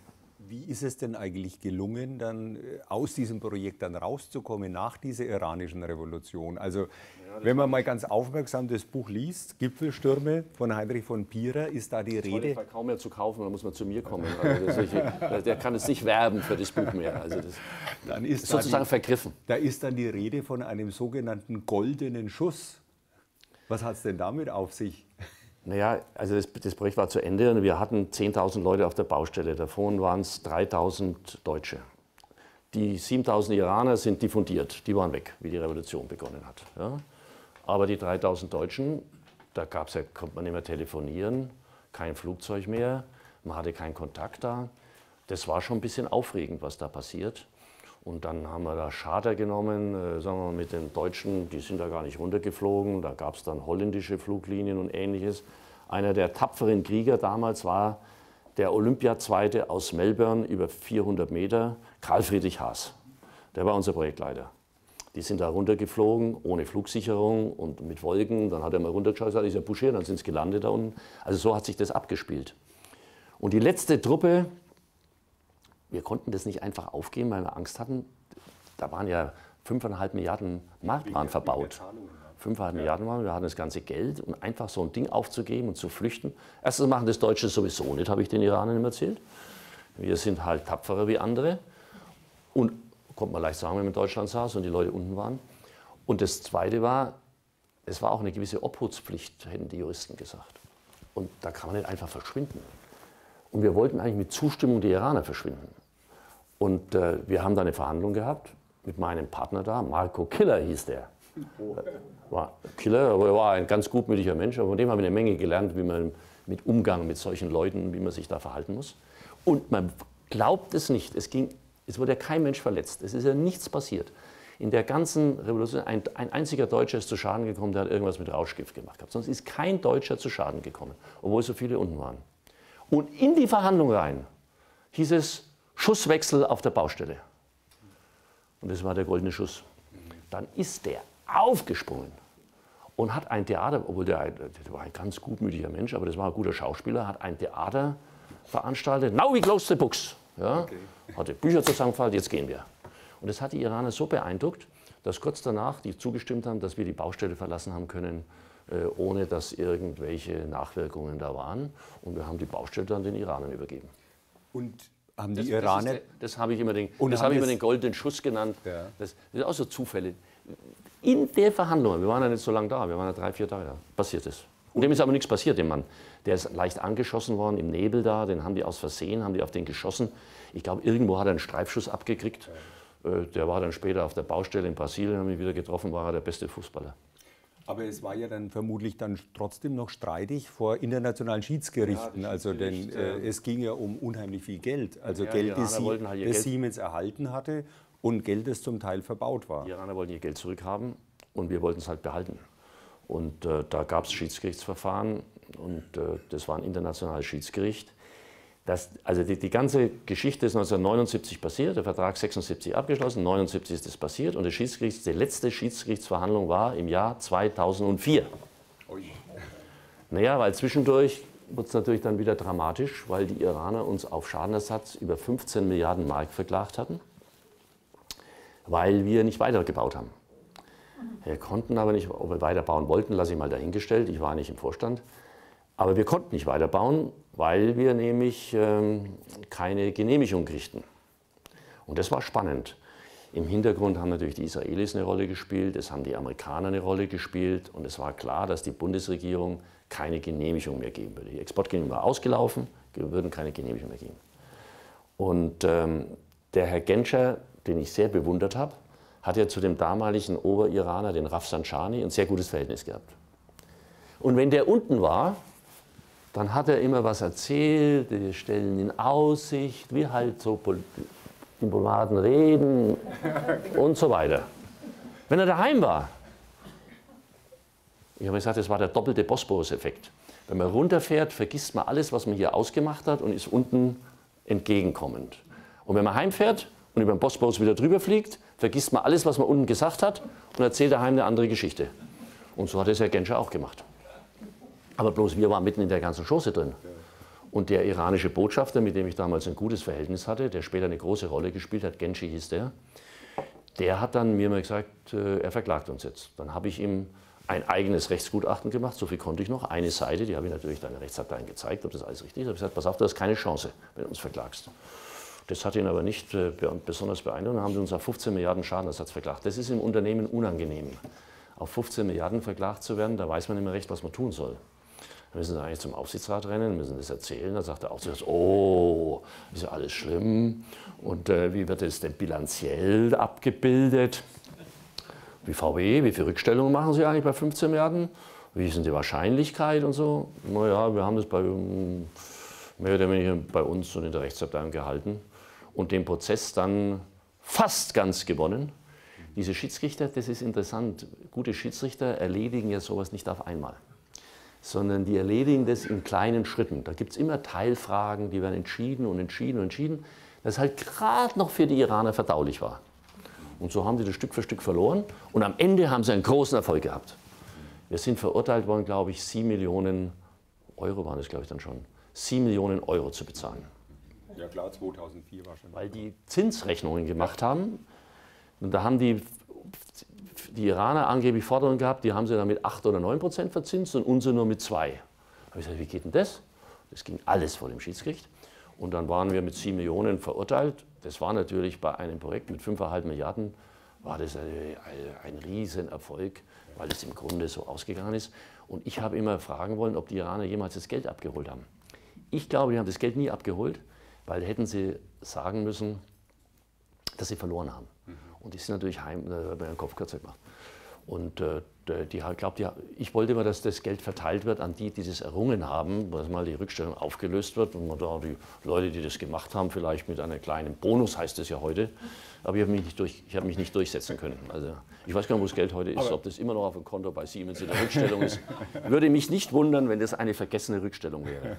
Wie ist es denn eigentlich gelungen, dann äh, aus diesem Projekt dann rauszukommen nach dieser iranischen Revolution? Also ja, wenn man mal ganz aufmerksam das Buch liest, Gipfelstürme von Heinrich von Pierer, ist da die Rede... Das war kaum mehr zu kaufen, da muss man zu mir kommen. Also das, ich, der kann es nicht werben für das Buch mehr. Also das dann ist ist sozusagen da die, vergriffen. Da ist dann die Rede von einem sogenannten goldenen Schuss. Was hat es denn damit auf sich? Naja, also das, das Projekt war zu Ende und wir hatten zehntausend Leute auf der Baustelle. Davon waren es dreitausend Deutsche. Die siebentausend Iraner sind diffundiert, die waren weg, wie die Revolution begonnen hat. Ja. Aber die dreitausend Deutschen, da gab's ja, konnte man nicht mehr telefonieren, kein Flugzeug mehr, man hatte keinen Kontakt da. Das war schon ein bisschen aufregend, was da passiert. Und dann haben wir da Charter genommen, äh, sagen wir mal, mit den Deutschen, die sind da gar nicht runtergeflogen. Da gab es dann holländische Fluglinien und Ähnliches. Einer der tapferen Krieger damals war der Olympiazweite aus Melbourne über vierhundert Meter, Karl Friedrich Haas. Der war unser Projektleiter. Die sind da runtergeflogen, ohne Flugsicherung und mit Wolken. Dann hat er mal runtergeschaut und gesagt, ist ja Boucher, dann sind sie gelandet da unten. Also so hat sich das abgespielt. Und die letzte Truppe, wir konnten das nicht einfach aufgeben, weil wir Angst hatten. Da waren ja fünfeinhalb Milliarden Mark waren verbaut. fünfeinhalb Milliarden waren, wir hatten das ganze Geld. Und einfach so ein Ding aufzugeben und zu flüchten. Erstens machen das Deutsche sowieso nicht, habe ich den Iranern immer erzählt. Wir sind halt tapferer wie andere. Und konnte man leicht sagen, wenn man in Deutschland saß und die Leute unten waren. Und das Zweite war, es war auch eine gewisse Obhutspflicht, hätten die Juristen gesagt. Und da kann man nicht einfach verschwinden. Und wir wollten eigentlich mit Zustimmung der Iraner verschwinden. Und äh, wir haben da eine Verhandlung gehabt mit meinem Partner da, Marco Killer hieß der. War Killer, aber er war ein ganz gutmütiger Mensch, aber von dem haben wir eine Menge gelernt, wie man mit Umgang mit solchen Leuten, wie man sich da verhalten muss. Und man glaubt es nicht, es, ging, es wurde ja kein Mensch verletzt, es ist ja nichts passiert. In der ganzen Revolution, ein, ein einziger Deutscher ist zu Schaden gekommen, der hat irgendwas mit Rauschgift gemacht gehabt. Sonst ist kein Deutscher zu Schaden gekommen, obwohl so viele unten waren. Und in die Verhandlung rein hieß es Schusswechsel auf der Baustelle. Und das war der goldene Schuss. Dann ist der aufgesprungen und hat ein Theater, obwohl der, der war ein ganz gutmütiger Mensch, aber das war ein guter Schauspieler, hat ein Theater veranstaltet. Now we close the books. Ja, okay. Hatte Bücher zusammengefaltet, jetzt gehen wir. Und das hat die Iraner so beeindruckt, dass kurz danach die zugestimmt haben, dass wir die Baustelle verlassen haben können, ohne dass irgendwelche Nachwirkungen da waren. Und wir haben die Baustelle dann den Iranern übergeben. Und haben die das, Iraner... Das, das habe ich immer den, das hab ich immer den goldenen Schuss genannt. Ja. Das, das sind auch so Zufälle. In der Verhandlung, wir waren ja nicht so lange da, wir waren ja drei, vier Tage da, passiert ist. Und dem ist aber nichts passiert, dem Mann. Der ist leicht angeschossen worden im Nebel da, den haben die aus Versehen, haben die auf den geschossen. Ich glaube, irgendwo hat er einen Streifschuss abgekriegt. Ja. Der war dann später auf der Baustelle in Brasilien, haben ihn wieder getroffen, war er der beste Fußballer. Aber es war ja dann vermutlich dann trotzdem noch streitig vor internationalen Schiedsgerichten. Ja, also denn äh, es ging ja um unheimlich viel Geld. Also ja, Geld, das, Sie, halt das Geld. Siemens erhalten hatte und Geld, das zum Teil verbaut war. Die Iraner wollten ihr Geld zurückhaben und wir wollten es halt behalten. Und äh, da gab es Schiedsgerichtsverfahren und äh, das war ein internationales Schiedsgericht. Das, also die, die ganze Geschichte ist neunzehnhundertneunundsiebzig passiert, der Vertrag sechsundsiebzig abgeschlossen, neunundsiebzig ist das passiert und das Schiedsgericht, die letzte Schiedsgerichtsverhandlung war im Jahr zweitausendvier. Ui. Naja, weil zwischendurch wurde es natürlich dann wieder dramatisch, weil die Iraner uns auf Schadenersatz über fünfzehn Milliarden Mark verklagt hatten, weil wir nicht weitergebaut haben. Wir konnten aber nicht, ob wir weiterbauen wollten, lasse ich mal dahingestellt. Ich war nicht im Vorstand. Aber wir konnten nicht weiterbauen, weil wir nämlich ähm, keine Genehmigung kriegten. Und das war spannend. Im Hintergrund haben natürlich die Israelis eine Rolle gespielt, es haben die Amerikaner eine Rolle gespielt und es war klar, dass die Bundesregierung keine Genehmigung mehr geben würde. Die Exportgenehmigung war ausgelaufen, wir würden keine Genehmigung mehr geben. Und ähm, der Herr Genscher, den ich sehr bewundert habe, hat ja zu dem damaligen Oberiraner, den Rafsanjani, ein sehr gutes Verhältnis gehabt. Und wenn der unten war, dann hat er immer was erzählt, wir stellen in Aussicht, wie halt so Diplomaten reden und so weiter. Wenn er daheim war, ich habe gesagt, das war der doppelte Bosporus-Effekt. Wenn man runterfährt, vergisst man alles, was man hier ausgemacht hat und ist unten entgegenkommend. Und wenn man heimfährt und über den Bosporus wieder drüber fliegt, vergisst man alles, was man unten gesagt hat und erzählt daheim eine andere Geschichte. Und so hat es Herr Genscher auch gemacht. Aber bloß wir waren mitten in der ganzen Chose drin. Und der iranische Botschafter, mit dem ich damals ein gutes Verhältnis hatte, der später eine große Rolle gespielt hat, Genci hieß der, der hat dann mir mal gesagt, er verklagt uns jetzt. Dann habe ich ihm ein eigenes Rechtsgutachten gemacht, so viel konnte ich noch, eine Seite, die habe ich natürlich deiner Rechtsabteilung gezeigt, ob das alles richtig ist. Ich habe gesagt, pass auf, du hast keine Chance, wenn du uns verklagst. Das hat ihn aber nicht äh, besonders beeindruckt, dann haben sie uns auf fünfzehn Milliarden Schadenersatz verklagt. Das ist im Unternehmen unangenehm, auf fünfzehn Milliarden verklagt zu werden, da weiß man nicht mehr recht, was man tun soll. Dann müssen sie eigentlich zum Aufsichtsrat rennen, müssen das erzählen. Dann sagt der Aufsichtsrat, oh, ist ja alles schlimm. Und äh, wie wird es denn bilanziell abgebildet? Wie V W, wie viele Rückstellungen machen Sie eigentlich bei fünfzehn Milliarden? Wie ist denn die Wahrscheinlichkeit und so? Naja, wir haben das bei, mehr oder weniger bei uns und in der Rechtsabteilung gehalten und den Prozess dann fast ganz gewonnen. Diese Schiedsrichter, das ist interessant, gute Schiedsrichter erledigen ja sowas nicht auf einmal, sondern die erledigen das in kleinen Schritten. Da gibt es immer Teilfragen, die werden entschieden und entschieden und entschieden, das halt gerade noch für die Iraner verdaulich war. Und so haben die das Stück für Stück verloren und am Ende haben sie einen großen Erfolg gehabt. Wir sind verurteilt worden, glaube ich, sieben Millionen Euro waren es, glaube ich, dann schon, sieben Millionen Euro zu bezahlen. Ja klar, zweitausendvier wahrscheinlich. Weil die Zinsrechnungen gemacht haben und da haben die, die Iraner angeblich Forderungen gehabt, die haben sie dann mit acht oder neun Prozent verzinst und unsere nur mit zwei. Da habe ich gesagt, wie geht denn das? Das ging alles vor dem Schiedsgericht. Und dann waren wir mit sieben Millionen verurteilt. Das war natürlich bei einem Projekt mit fünf Komma fünf Milliarden, war das ein, ein Riesenerfolg, weil es im Grunde so ausgegangen ist. Und ich habe immer fragen wollen, ob die Iraner jemals das Geld abgeholt haben. Ich glaube, die haben das Geld nie abgeholt, weil hätten sie sagen müssen, dass sie verloren haben. Und die sind natürlich heim, da hat man den Kopf kürzer gemacht. Und äh, die, glaub, die, ich wollte immer, dass das Geld verteilt wird an die, die das errungen haben, dass mal die Rückstellung aufgelöst wird und man da die Leute, die das gemacht haben, vielleicht mit einem kleinen Bonus, heißt es ja heute. Aber ich habe mich, nicht durch, ich hab mich nicht durchsetzen können. Also, ich weiß gar nicht, wo das Geld heute ist, aber ob das immer noch auf dem Konto bei Siemens in der Rückstellung ist. Würde mich nicht wundern, wenn das eine vergessene Rückstellung wäre.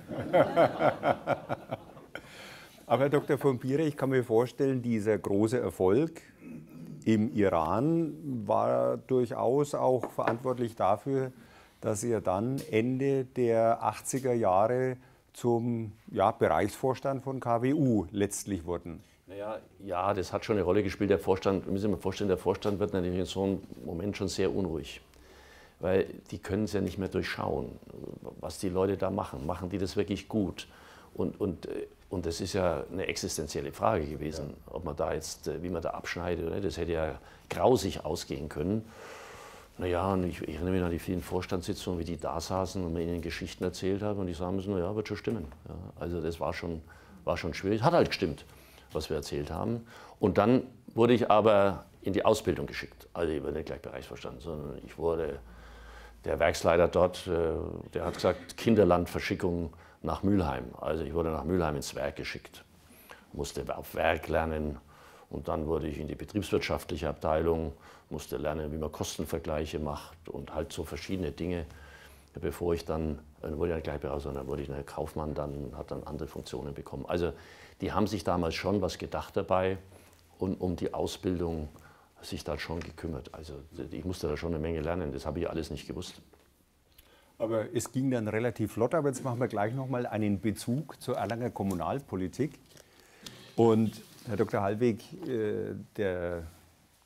Aber Herr Doktor von Bierer, ich kann mir vorstellen, dieser große Erfolg im Iran war durchaus auch verantwortlich dafür, dass ihr dann Ende der achtziger Jahre zum ja, Bereichsvorstand von K W U letztlich wurden. Naja, ja, das hat schon eine Rolle gespielt. Der Vorstand, wir müssen sich mal vorstellen, der Vorstand wird natürlich in so einem Moment schon sehr unruhig. Weil die können es ja nicht mehr durchschauen, was die Leute da machen. Machen die das wirklich gut? Und, und, und das ist ja eine existenzielle Frage gewesen, ja. Ob man da jetzt, wie man da abschneidet, oder? Das hätte ja grausig ausgehen können. Naja, und ich, ich erinnere mich an die vielen Vorstandssitzungen, wie die da saßen und mir ihnen Geschichten erzählt haben und die sagen müssen, naja, wird schon stimmen. Ja, also das war schon, war schon schwierig, hat halt gestimmt, was wir erzählt haben. Und dann wurde ich aber in die Ausbildung geschickt. Also ich war nicht gleich Bereichsvorstand, sondern ich wurde, der Werksleiter dort, der hat gesagt, Kinderlandverschickung nach Mülheim. Also ich wurde nach Mülheim ins Werk geschickt, musste auf Werk lernen und dann wurde ich in die betriebswirtschaftliche Abteilung, musste lernen, wie man Kostenvergleiche macht und halt so verschiedene Dinge, bevor ich dann, dann wurde ich ja gleich raus, dann wurde ich ein Kaufmann, dann hat dann andere Funktionen bekommen. Also die haben sich damals schon was gedacht dabei und um die Ausbildung sich da schon gekümmert. Also ich musste da schon eine Menge lernen, das habe ich alles nicht gewusst. Aber es ging dann relativ flott, aber jetzt machen wir gleich nochmal einen Bezug zur Erlanger Kommunalpolitik. Und Herr Doktor Hallweg, der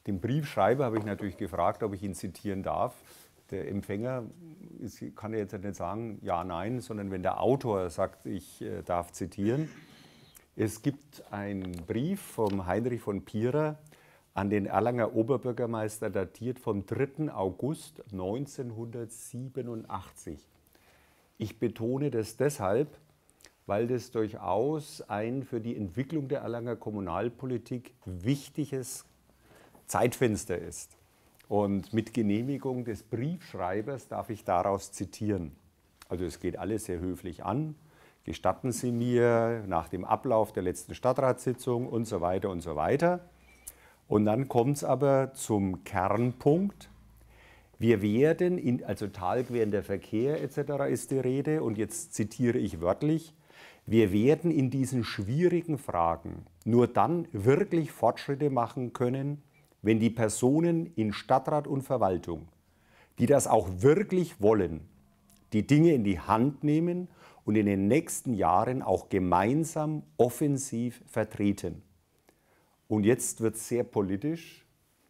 Den Briefschreiber habe ich natürlich gefragt, ob ich ihn zitieren darf. Der Empfänger ist, kann jetzt nicht sagen, ja, nein, sondern wenn der Autor sagt, ich äh, darf zitieren. Es gibt einen Brief vom Heinrich von Pierer an den Erlanger Oberbürgermeister, datiert vom dritten August neunzehnhundertsiebenundachtzig. Ich betone das deshalb, weil das durchaus ein für die Entwicklung der Erlanger Kommunalpolitik wichtiges Zeitfenster ist. Und mit Genehmigung des Briefschreibers darf ich daraus zitieren. Also es geht alles sehr höflich an. Gestatten Sie mir nach dem Ablauf der letzten Stadtratssitzung und so weiter und so weiter. Und dann kommt es aber zum Kernpunkt. Wir werden, in, also talquerender Verkehr et cetera ist die Rede, und jetzt zitiere ich wörtlich, wir werden in diesen schwierigen Fragen nur dann wirklich Fortschritte machen können, wenn die Personen in Stadtrat und Verwaltung, die das auch wirklich wollen, die Dinge in die Hand nehmen und in den nächsten Jahren auch gemeinsam offensiv vertreten. Und jetzt wird es sehr politisch.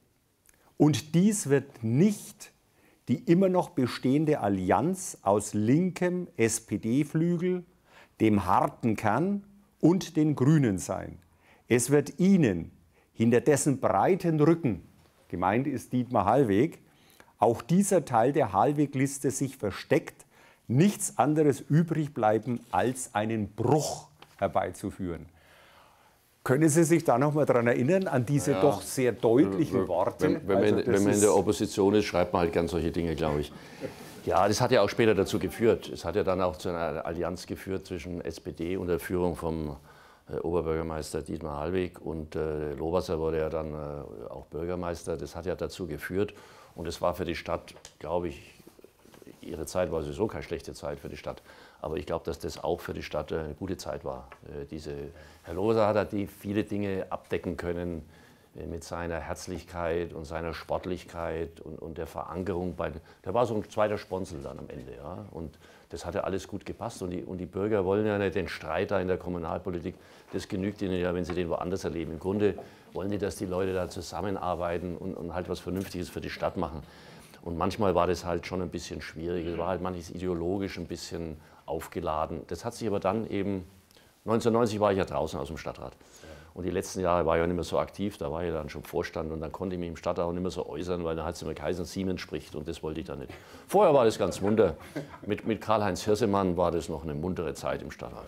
Und dies wird nicht die immer noch bestehende Allianz aus linkem S P D-Flügel, dem harten Kern und den Grünen sein. Es wird ihnen hinter dessen breiten Rücken, gemeint ist Dietmar Hallweg, auch dieser Teil der Hallweg-Liste sich versteckt, nichts anderes übrig bleiben, als einen Bruch herbeizuführen. Können Sie sich da noch mal daran erinnern, an diese ja, doch sehr deutlichen Worte? Wenn, wenn, also man, wenn man in der Opposition ist, schreibt man halt gern solche Dinge, glaube ich. Ja, das hat ja auch später dazu geführt. Es hat ja dann auch zu einer Allianz geführt zwischen S P D unter Führung vom äh, Oberbürgermeister Dietmar Hallweg, und äh, Lohwasser wurde ja dann äh, auch Bürgermeister. Das hat ja dazu geführt, und es war für die Stadt, glaube ich, ihre Zeit war sowieso keine schlechte Zeit für die Stadt. Aber ich glaube, dass das auch für die Stadt eine gute Zeit war. Diese, Herr Lohwasser hat die viele Dinge abdecken können mit seiner Herzlichkeit und seiner Sportlichkeit und, und der Verankerung. Bei, der war so ein zweiter Sponsel dann am Ende. Ja? Und das hat ja alles gut gepasst. Und die, und die Bürger wollen ja nicht den Streit da in der Kommunalpolitik. Das genügt ihnen ja, wenn sie den woanders erleben. Im Grunde wollen die, dass die Leute da zusammenarbeiten und, und halt was Vernünftiges für die Stadt machen. Und manchmal war das halt schon ein bisschen schwierig. Es war halt manches ideologisch ein bisschen aufgeladen. Das hat sich aber dann eben, neunzehnhundertneunzig war ich ja draußen aus dem Stadtrat. Und die letzten Jahre war ich ja nicht mehr so aktiv, da war ich dann schon Vorstand, und dann konnte ich mich im Stadtrat auch nicht mehr so äußern, weil da hat es immer geheißen, Siemens spricht, und das wollte ich dann nicht. Vorher war das ganz munter. Mit, mit Karl-Heinz Hirsemann war das noch eine muntere Zeit im Stadtrat.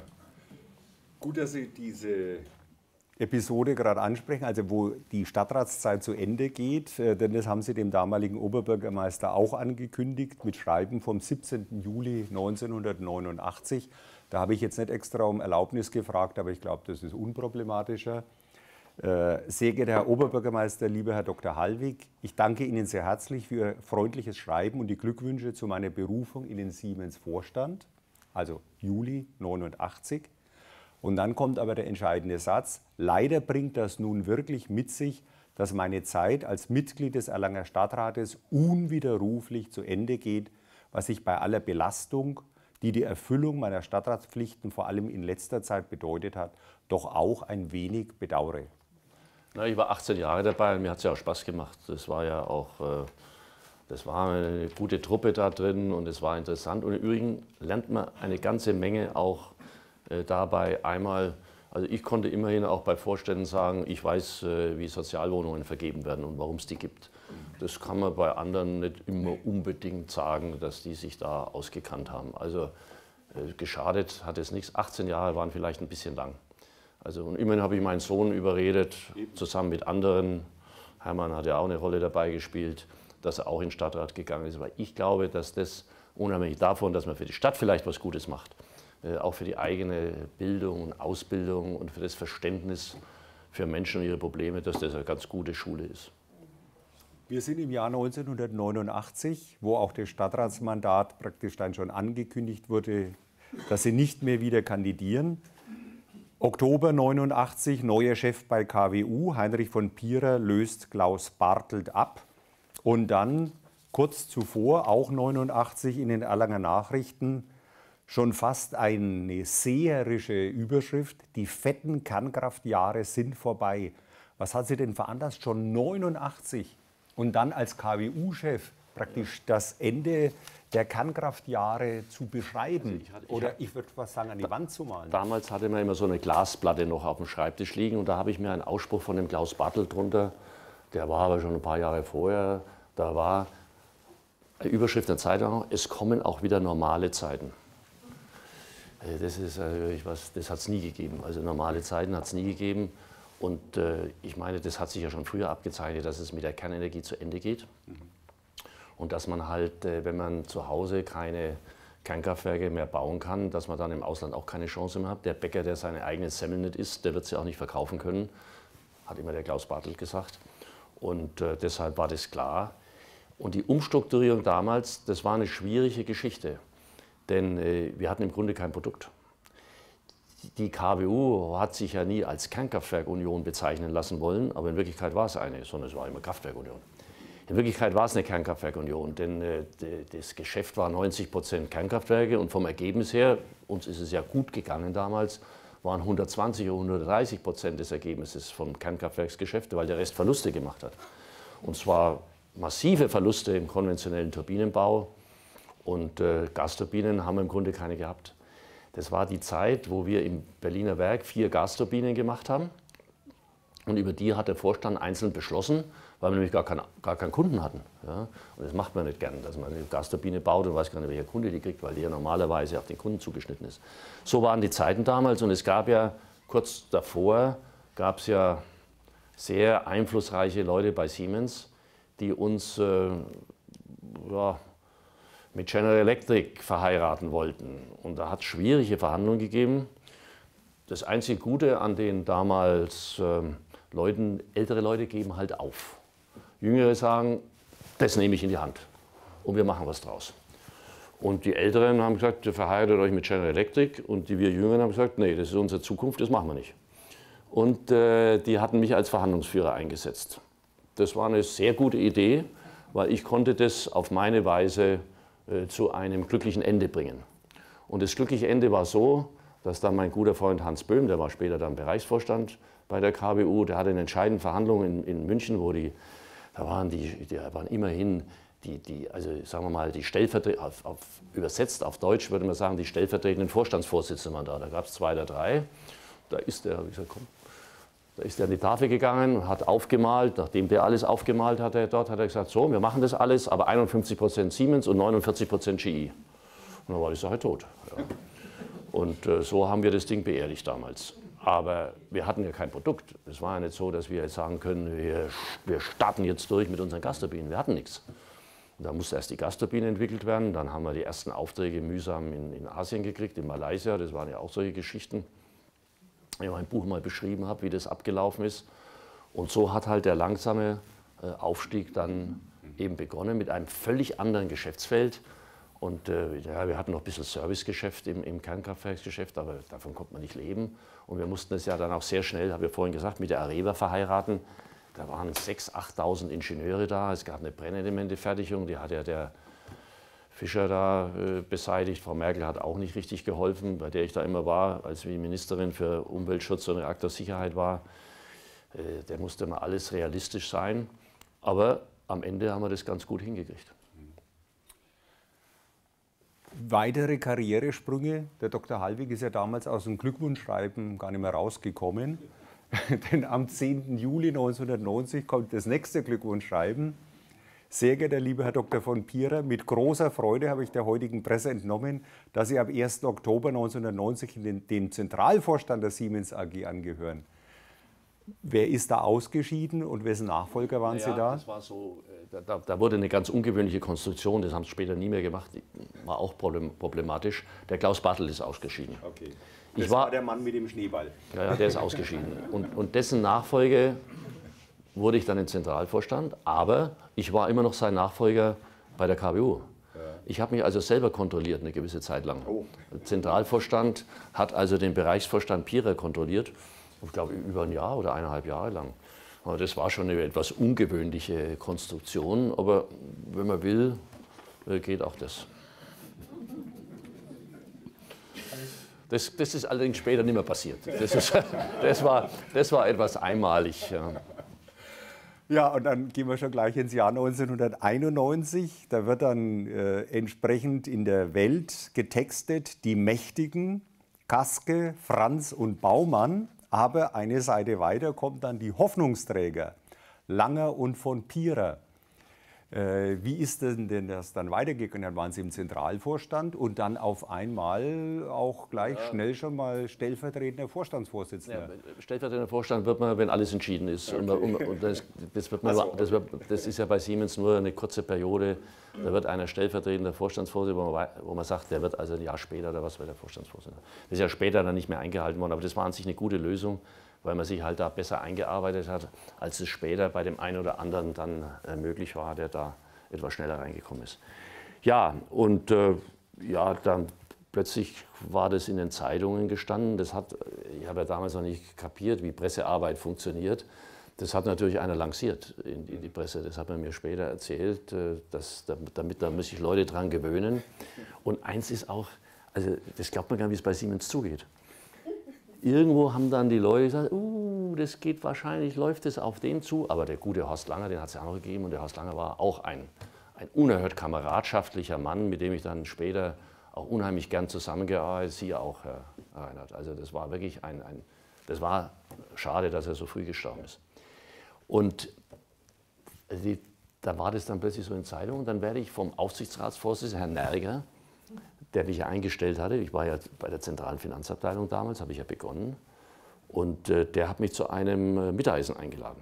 Gut, dass Sie diese Episode gerade ansprechen, also wo die Stadtratszeit zu Ende geht, denn das haben Sie dem damaligen Oberbürgermeister auch angekündigt mit Schreiben vom siebzehnten Juli neunzehnhundertneunundachtzig. Da habe ich jetzt nicht extra um Erlaubnis gefragt, aber ich glaube, das ist unproblematischer. Sehr geehrter Herr Oberbürgermeister, lieber Herr Doktor Hallweg, ich danke Ihnen sehr herzlich für Ihr freundliches Schreiben und die Glückwünsche zu meiner Berufung in den Siemens-Vorstand, also Juli neunundachtzig. Und dann kommt aber der entscheidende Satz: Leider bringt das nun wirklich mit sich, dass meine Zeit als Mitglied des Erlanger Stadtrates unwiderruflich zu Ende geht, was ich bei aller Belastung, die die Erfüllung meiner Stadtratspflichten vor allem in letzter Zeit bedeutet hat, doch auch ein wenig bedauere. Na, ich war achtzehn Jahre dabei und mir hat es ja auch Spaß gemacht. Das war ja auch äh, das war eine gute Truppe da drin und es war interessant. Und im Übrigen lernt man eine ganze Menge auch dabei. Einmal, also ich konnte immerhin auch bei Vorständen sagen, ich weiß, wie Sozialwohnungen vergeben werden und warum es die gibt. Das kann man bei anderen nicht immer unbedingt sagen, dass die sich da ausgekannt haben. Also geschadet hat es nichts. achtzehn Jahre waren vielleicht ein bisschen lang. Also und immerhin habe ich meinen Sohn überredet, zusammen mit anderen, Hermann hat ja auch eine Rolle dabei gespielt, dass er auch in den Stadtrat gegangen ist. Weil ich glaube, dass das, unabhängig davon, dass man für die Stadt vielleicht was Gutes macht, auch für die eigene Bildung und Ausbildung und für das Verständnis für Menschen und ihre Probleme, dass das eine ganz gute Schule ist. Wir sind im Jahr neunzehnhundertneunundachtzig, wo auch das Stadtratsmandat praktisch dann schon angekündigt wurde, dass Sie nicht mehr wieder kandidieren. Oktober neunundachtzig, neuer Chef bei K W U, Heinrich von Pierer löst Klaus Bartelt ab. Und dann kurz zuvor, auch neunundachtzig, in den Erlanger Nachrichten, schon fast eine seherische Überschrift: Die fetten Kernkraftjahre sind vorbei. Was hat Sie denn veranlasst, schon neunundachtzig und dann als K W U-Chef praktisch das Ende der Kernkraftjahre zu beschreiben? Also ich hatte, ich Oder ich würde was sagen, an die da, Wand zu malen? Damals hatte man immer so eine Glasplatte noch auf dem Schreibtisch liegen und da habe ich mir einen Ausspruch von dem Klaus Bartel drunter, der war aber schon ein paar Jahre vorher, da war eine Überschrift der Zeitung, es kommen auch wieder normale Zeiten. Das ist also was, das hat es nie gegeben. Also normale Zeiten hat es nie gegeben. Und äh, ich meine, das hat sich ja schon früher abgezeichnet, dass es mit der Kernenergie zu Ende geht. Mhm. Und dass man halt, äh, wenn man zu Hause keine Kernkraftwerke mehr bauen kann, dass man dann im Ausland auch keine Chance mehr hat. Der Bäcker, der seine eigene Semmel nicht isst, der wird sie auch nicht verkaufen können, hat immer der Klaus Bartel gesagt. Und äh, deshalb war das klar. Und die Umstrukturierung damals, das war eine schwierige Geschichte, denn äh, wir hatten im Grunde kein Produkt. Die K W U hat sich ja nie als Kernkraftwerkunion bezeichnen lassen wollen, aber in Wirklichkeit war es eine, sondern es war immer Kraftwerkunion. In Wirklichkeit war es eine Kernkraftwerkunion, denn äh, das Geschäft war neunzig Prozent Kernkraftwerke und vom Ergebnis her, uns ist es ja gut gegangen damals, waren hundertzwanzig oder hundertdreißig Prozent des Ergebnisses vom Kernkraftwerksgeschäft, weil der Rest Verluste gemacht hat. Und zwar massive Verluste im konventionellen Turbinenbau und äh, Gasturbinen haben wir im Grunde keine gehabt. Das war die Zeit, wo wir im Berliner Werk vier Gasturbinen gemacht haben und über die hat der Vorstand einzeln beschlossen, weil wir nämlich gar, kein, gar keinen Kunden hatten. Ja? Und das macht man nicht gern, dass man eine Gasturbine baut und weiß gar nicht, welcher Kunde die kriegt, weil die ja normalerweise auf den Kunden zugeschnitten ist. So waren die Zeiten damals und es gab ja kurz davor, gab es ja sehr einflussreiche Leute bei Siemens, die uns äh, ja, mit General Electric verheiraten wollten. Und da hat es schwierige Verhandlungen gegeben. Das einzige Gute an den damals äh, Leuten, ältere Leute geben halt auf. Jüngere sagen, das nehme ich in die Hand und wir machen was draus. Und die Älteren haben gesagt, ihr verheiratet euch mit General Electric und die wir Jüngeren haben gesagt, nee, das ist unsere Zukunft, das machen wir nicht. Und äh, die hatten mich als Verhandlungsführer eingesetzt. Das war eine sehr gute Idee, weil ich konnte das auf meine Weise äh, zu einem glücklichen Ende bringen. Und das glückliche Ende war so, dass dann mein guter Freund Hans Böhm, der war später dann Bereichsvorstand bei der K W U, der hatte in entscheidenden Verhandlungen in, in München, wo die, da waren die, da waren immerhin die, die, also sagen wir mal, die Stellvertreter, auf, auf, übersetzt auf Deutsch würde man sagen, die stellvertretenden Vorstandsvorsitzenden waren da. Da gab es zwei oder drei. Da ist der, hab ich gesagt, komm. Da ist er an die Tafel gegangen und hat aufgemalt. Nachdem der alles aufgemalt hatte dort, hat er gesagt, so, wir machen das alles, aber einundfünfzig Prozent Siemens und neunundvierzig Prozent G E. Und dann war die Sache tot. Ja. Und äh, so haben wir das Ding beerdigt damals. Aber wir hatten ja kein Produkt. Es war ja nicht so, dass wir jetzt sagen können, wir, wir starten jetzt durch mit unseren Gasturbinen. Wir hatten nichts. Und da musste erst die Gasturbine entwickelt werden. Dann haben wir die ersten Aufträge mühsam in, in Asien gekriegt, in Malaysia. Das waren ja auch solche Geschichten. Ich mein Buch mal beschrieben habe, wie das abgelaufen ist. Und so hat halt der langsame äh, Aufstieg dann eben begonnen mit einem völlig anderen Geschäftsfeld. Und äh, ja, wir hatten noch ein bisschen Servicegeschäft im, im Kernkraftwerksgeschäft, aber davon konnte man nicht leben. Und wir mussten es ja dann auch sehr schnell, habe ich vorhin gesagt, mit der Areva verheiraten. Da waren sechstausend, achttausend Ingenieure da. Es gab eine Brennelementefertigung, die hat ja der Fischer da äh, beseitigt. Frau Merkel hat auch nicht richtig geholfen, bei der ich da immer war, als sie Ministerin für Umweltschutz und Reaktorsicherheit war. Äh, der musste mal alles realistisch sein. Aber am Ende haben wir das ganz gut hingekriegt. Weitere Karrieresprünge. Der Doktor Hallwig ist ja damals aus dem Glückwunschschreiben gar nicht mehr rausgekommen. Denn am zehnten Juli neunzehnhundertneunzig kommt das nächste Glückwunschschreiben. Sehr geehrter lieber Herr Doktor von Pierer, mit großer Freude habe ich der heutigen Presse entnommen, dass Sie ab ersten Oktober neunzehnhundertneunzig in den, den Zentralvorstand der Siemens A G angehören. Wer ist da ausgeschieden und wessen Nachfolger waren ja, Sie da? Das war so, da, da wurde eine ganz ungewöhnliche Konstruktion, das haben sie später nie mehr gemacht, war auch problematisch. Der Klaus Bartel ist ausgeschieden. Okay. Das ich war, war der Mann mit dem Schneeball. Ja, ja, der ist ausgeschieden. Und, und dessen Nachfolge wurde ich dann im Zentralvorstand, aber ich war immer noch sein Nachfolger bei der K W U. Ja. Ich habe mich also selber kontrolliert eine gewisse Zeit lang. Oh. Der Zentralvorstand hat also den Bereichsvorstand Pierer kontrolliert, ich glaube über ein Jahr oder eineinhalb Jahre lang. Aber das war schon eine etwas ungewöhnliche Konstruktion, aber wenn man will, geht auch das. Das, das ist allerdings später nicht mehr passiert. Das, ist, das, war, das war etwas einmalig. Ja. Ja, und dann gehen wir schon gleich ins Jahr neunzehnhunderteinundneunzig. Da wird dann äh, entsprechend in der Welt getextet, die Mächtigen, Kaske, Franz und Baumann. Aber eine Seite weiter kommt dann die Hoffnungsträger, Langer und von Pierer. Äh, wie ist denn, denn das dann weitergegangen? Dann waren Sie im Zentralvorstand und dann auf einmal auch gleich ja. schnell schon mal stellvertretender Vorstandsvorsitzender. Ja, stellvertretender Vorstand wird man, wenn alles entschieden ist. Okay. Und, und das, das, wird man, so. das, wird, das ist ja bei Siemens nur eine kurze Periode. Da wird einer stellvertretender Vorstandsvorsitzender, wo man, wo man sagt, der wird also ein Jahr später oder was wird der Vorstandsvorsitzender. Das ist ja später dann nicht mehr eingehalten worden, aber das war an sich eine gute Lösung, weil man sich halt da besser eingearbeitet hat, als es später bei dem einen oder anderen dann äh, möglich war, der da etwas schneller reingekommen ist. Ja, und äh, ja, dann plötzlich war das in den Zeitungen gestanden. Das hat, ich habe ja damals noch nicht kapiert, wie Pressearbeit funktioniert. Das hat natürlich einer lanciert in, in die Presse. Das hat man mir später erzählt, äh, dass, damit da müssen sich Leute dran gewöhnen. Und eins ist auch, also das glaubt man gar nicht, wie es bei Siemens zugeht. Irgendwo haben dann die Leute gesagt, uh, das geht wahrscheinlich, läuft es auf den zu. Aber der gute Horst Langer, den hat es ja auch noch gegeben. Und der Horst Langer war auch ein, ein unerhört kameradschaftlicher Mann, mit dem ich dann später auch unheimlich gern zusammengearbeitet, Sie auch, Herr Reinhardt. Also das war wirklich ein, ein, das war schade, dass er so früh gestorben ist. Und die, da war das dann plötzlich so in Zeitungen. Dann werde ich vom Aufsichtsratsvorsitzenden, Herrn Nerger, der mich ja eingestellt hatte, ich war ja bei der zentralen Finanzabteilung damals, habe ich ja begonnen, und äh, der hat mich zu einem äh, Mittagessen eingeladen.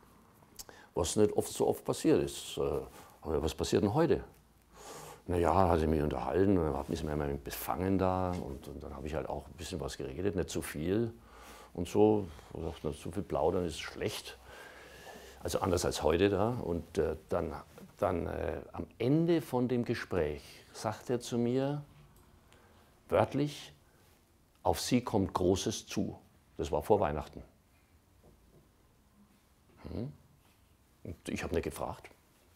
Was nicht oft so oft passiert ist. Äh, aber was passiert denn heute? Naja, hat er mich unterhalten und dann hat mich mir mal befangen da und, und dann habe ich halt auch ein bisschen was geredet, nicht zu viel und so. Ich dachte, nicht zu viel plaudern ist schlecht, also anders als heute da. Und äh, dann, dann äh, am Ende von dem Gespräch sagt er zu mir, wörtlich, auf Sie kommt Großes zu. Das war vor Weihnachten. Hm. Und ich habe nicht gefragt.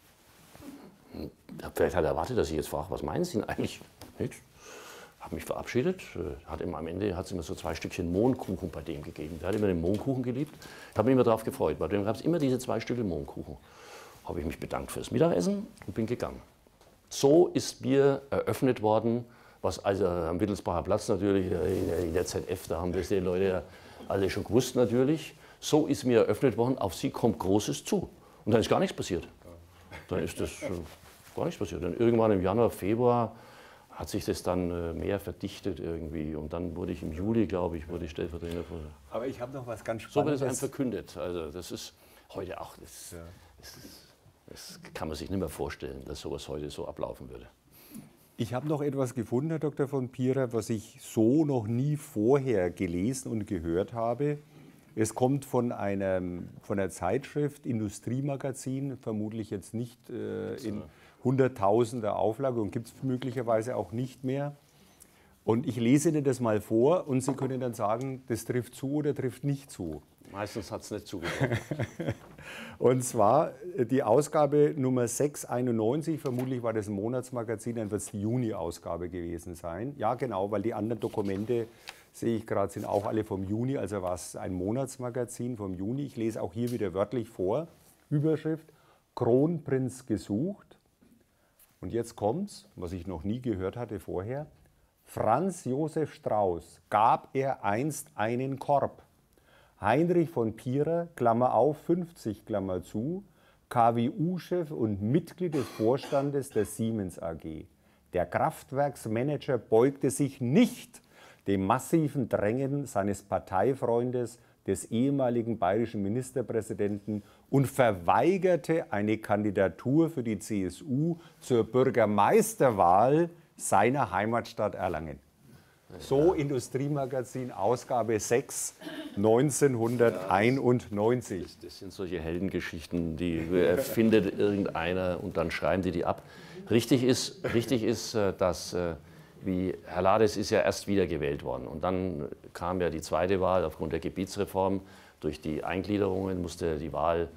Hm. Vielleicht hat er erwartet, dass ich jetzt frage, was meinen Sie denn eigentlich? Nicht. Habe mich verabschiedet. Hat ihm am Ende hat es immer so zwei Stückchen Mohnkuchen bei dem gegeben. Der hat immer den Mohnkuchen geliebt. Ich habe mich immer darauf gefreut. Bei dem gab es immer diese zwei Stücke Mohnkuchen. Habe ich mich bedankt fürs Mittagessen und bin gegangen. So ist mir eröffnet worden, was also am Wittelsbacher Platz natürlich, in der Z F, da haben das die Leute alle schon gewusst natürlich, so ist mir eröffnet worden, auf Sie kommt Großes zu. Und dann ist gar nichts passiert. Dann ist das äh, gar nichts passiert. Und irgendwann im Januar, Februar hat sich das dann äh, mehr verdichtet irgendwie. Und dann wurde ich im Juli, glaube ich, wurde ich stellvertretender Vorsitzender. Aber ich habe noch was ganz Spannendes. So wird es einem verkündet. Also das ist heute auch, das, ja. das, ist, das kann man sich nicht mehr vorstellen, dass sowas heute so ablaufen würde. Ich habe noch etwas gefunden, Herr Doktor von Pierer, was ich so noch nie vorher gelesen und gehört habe. Es kommt von, einem, von der Zeitschrift Industriemagazin, vermutlich jetzt nicht äh, in hunderttausender Auflage und gibt es möglicherweise auch nicht mehr. Und ich lese Ihnen das mal vor und Sie können dann sagen, das trifft zu oder trifft nicht zu. Meistens hat es nicht zugetroffen. Und zwar die Ausgabe Nummer sechshunderteinundneunzig, vermutlich war das ein Monatsmagazin, dann wird es die Juni-Ausgabe gewesen sein. Ja genau, weil die anderen Dokumente, sehe ich gerade, sind auch alle vom Juni, also war es ein Monatsmagazin vom Juni. Ich lese auch hier wieder wörtlich vor, Überschrift, Kronprinz gesucht. Und jetzt kommt's, was ich noch nie gehört hatte vorher, Franz Josef Strauß gab er einst einen Korb. Heinrich von Pierer, Klammer auf, fünfzig, Klammer zu, K W U-Chef und Mitglied des Vorstandes der Siemens A G. Der Kraftwerksmanager beugte sich nicht dem massiven Drängen seines Parteifreundes, des ehemaligen bayerischen Ministerpräsidenten und verweigerte eine Kandidatur für die C S U zur Bürgermeisterwahl seiner Heimatstadt Erlangen. So Industriemagazin, Ausgabe sechs, neunzehnhunderteinundneunzig. Das, das sind solche Heldengeschichten, die erfindet irgendeiner und dann schreiben die die ab. Richtig ist, richtig ist dass, wie Herr Lades ist ja erst wiedergewählt worden. Und dann kam ja die zweite Wahl aufgrund der Gebietsreform. Durch die Eingliederungen musste die Wahl,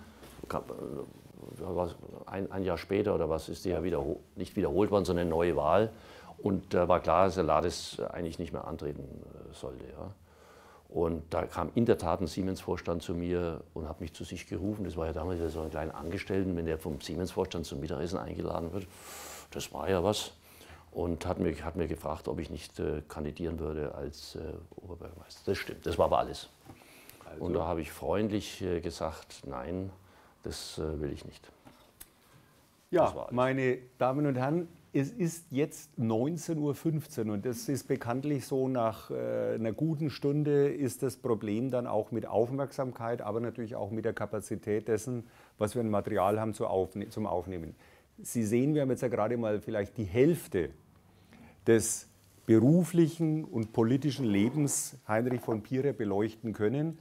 ein, ein Jahr später oder was, ist die ja wiederhol, nicht wiederholt worden, sondern eine neue Wahl. Und da war klar, dass der Lades eigentlich nicht mehr antreten sollte. Ja. Und da kam in der Tat ein Siemens-Vorstand zu mir und hat mich zu sich gerufen. Das war ja damals so ein kleiner Angestellten, wenn der vom Siemens-Vorstand zum Mittagessen eingeladen wird. Das war ja was. Und hat mir, hat mir gefragt, ob ich nicht äh, kandidieren würde als äh, Oberbürgermeister. Das stimmt, das war aber alles. Also. Und da habe ich freundlich äh, gesagt, nein, das äh, will ich nicht. Ja, meine Damen und Herren, es ist jetzt neunzehn Uhr fünfzehn und das ist bekanntlich so, nach äh, einer guten Stunde ist das Problem dann auch mit Aufmerksamkeit, aber natürlich auch mit der Kapazität dessen, was wir an Material haben zu aufne- zum Aufnehmen. Sie sehen, wir haben jetzt ja gerade mal vielleicht die Hälfte des beruflichen und politischen Lebens Heinrich von Pierer beleuchten können.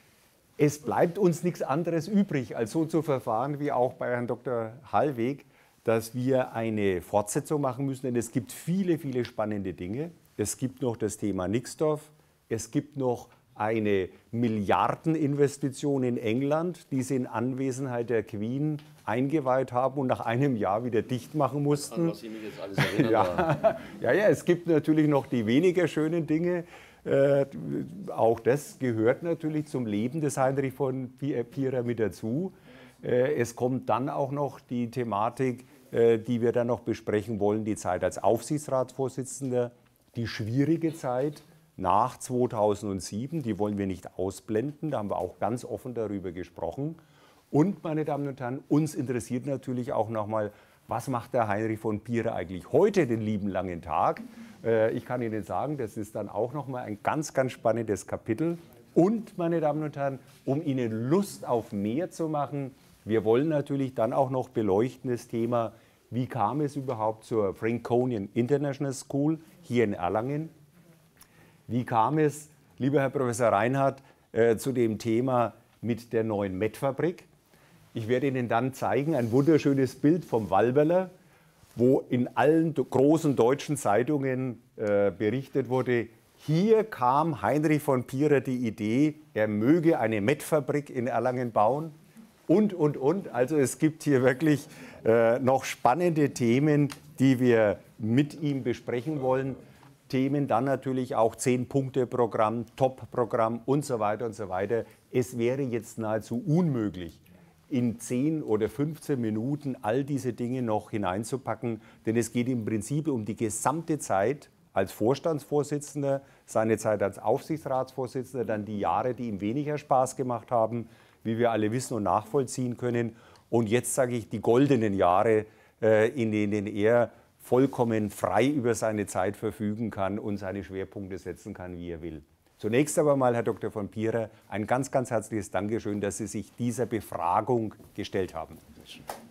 Es bleibt uns nichts anderes übrig, als so zu verfahren wie auch bei Herrn Doktor Hallweg, dass wir eine Fortsetzung machen müssen, denn es gibt viele, viele spannende Dinge. Es gibt noch das Thema Nixdorf, es gibt noch eine Milliardeninvestition in England, die sie in Anwesenheit der Queen eingeweiht haben und nach einem Jahr wieder dicht machen mussten. An was Sie mich jetzt alles erinnern. Ja, ja, ja, es gibt natürlich noch die weniger schönen Dinge. Äh, auch das gehört natürlich zum Leben des Heinrich von Pierer mit dazu. Äh, es kommt dann auch noch die Thematik, äh, die wir dann noch besprechen wollen, die Zeit als Aufsichtsratsvorsitzender, die schwierige Zeit nach zweitausendsieben, die wollen wir nicht ausblenden, da haben wir auch ganz offen darüber gesprochen. Und, meine Damen und Herren, uns interessiert natürlich auch nochmal, was macht der Heinrich von Pierer eigentlich heute den lieben langen Tag? Äh, ich kann Ihnen sagen, das ist dann auch nochmal ein ganz, ganz spannendes Kapitel. Und, meine Damen und Herren, um Ihnen Lust auf mehr zu machen, wir wollen natürlich dann auch noch beleuchten das Thema, wie kam es überhaupt zur Franconian International School hier in Erlangen? Wie kam es, lieber Herr Professor Reinhardt, äh, zu dem Thema mit der neuen Mettfabrik? Ich werde Ihnen dann zeigen, ein wunderschönes Bild vom Walberler, wo in allen großen deutschen Zeitungen äh, berichtet wurde, hier kam Heinrich von Pierer die Idee, er möge eine Mettfabrik in Erlangen bauen und, und, und. Also es gibt hier wirklich äh, noch spannende Themen, die wir mit ihm besprechen wollen. Themen dann natürlich auch zehn-Punkte-Programm, Top-Programm und so weiter und so weiter. Es wäre jetzt nahezu unmöglich, in zehn oder fünfzehn Minuten all diese Dinge noch hineinzupacken, denn es geht im Prinzip um die gesamte Zeit als Vorstandsvorsitzender, seine Zeit als Aufsichtsratsvorsitzender, dann die Jahre, die ihm weniger Spaß gemacht haben, wie wir alle wissen und nachvollziehen können. Und jetzt sage ich die goldenen Jahre, äh, in denen er vollkommen frei über seine Zeit verfügen kann und seine Schwerpunkte setzen kann, wie er will. Zunächst aber mal, Herr Doktor von Pierer, ein ganz, ganz herzliches Dankeschön, dass Sie sich dieser Befragung gestellt haben.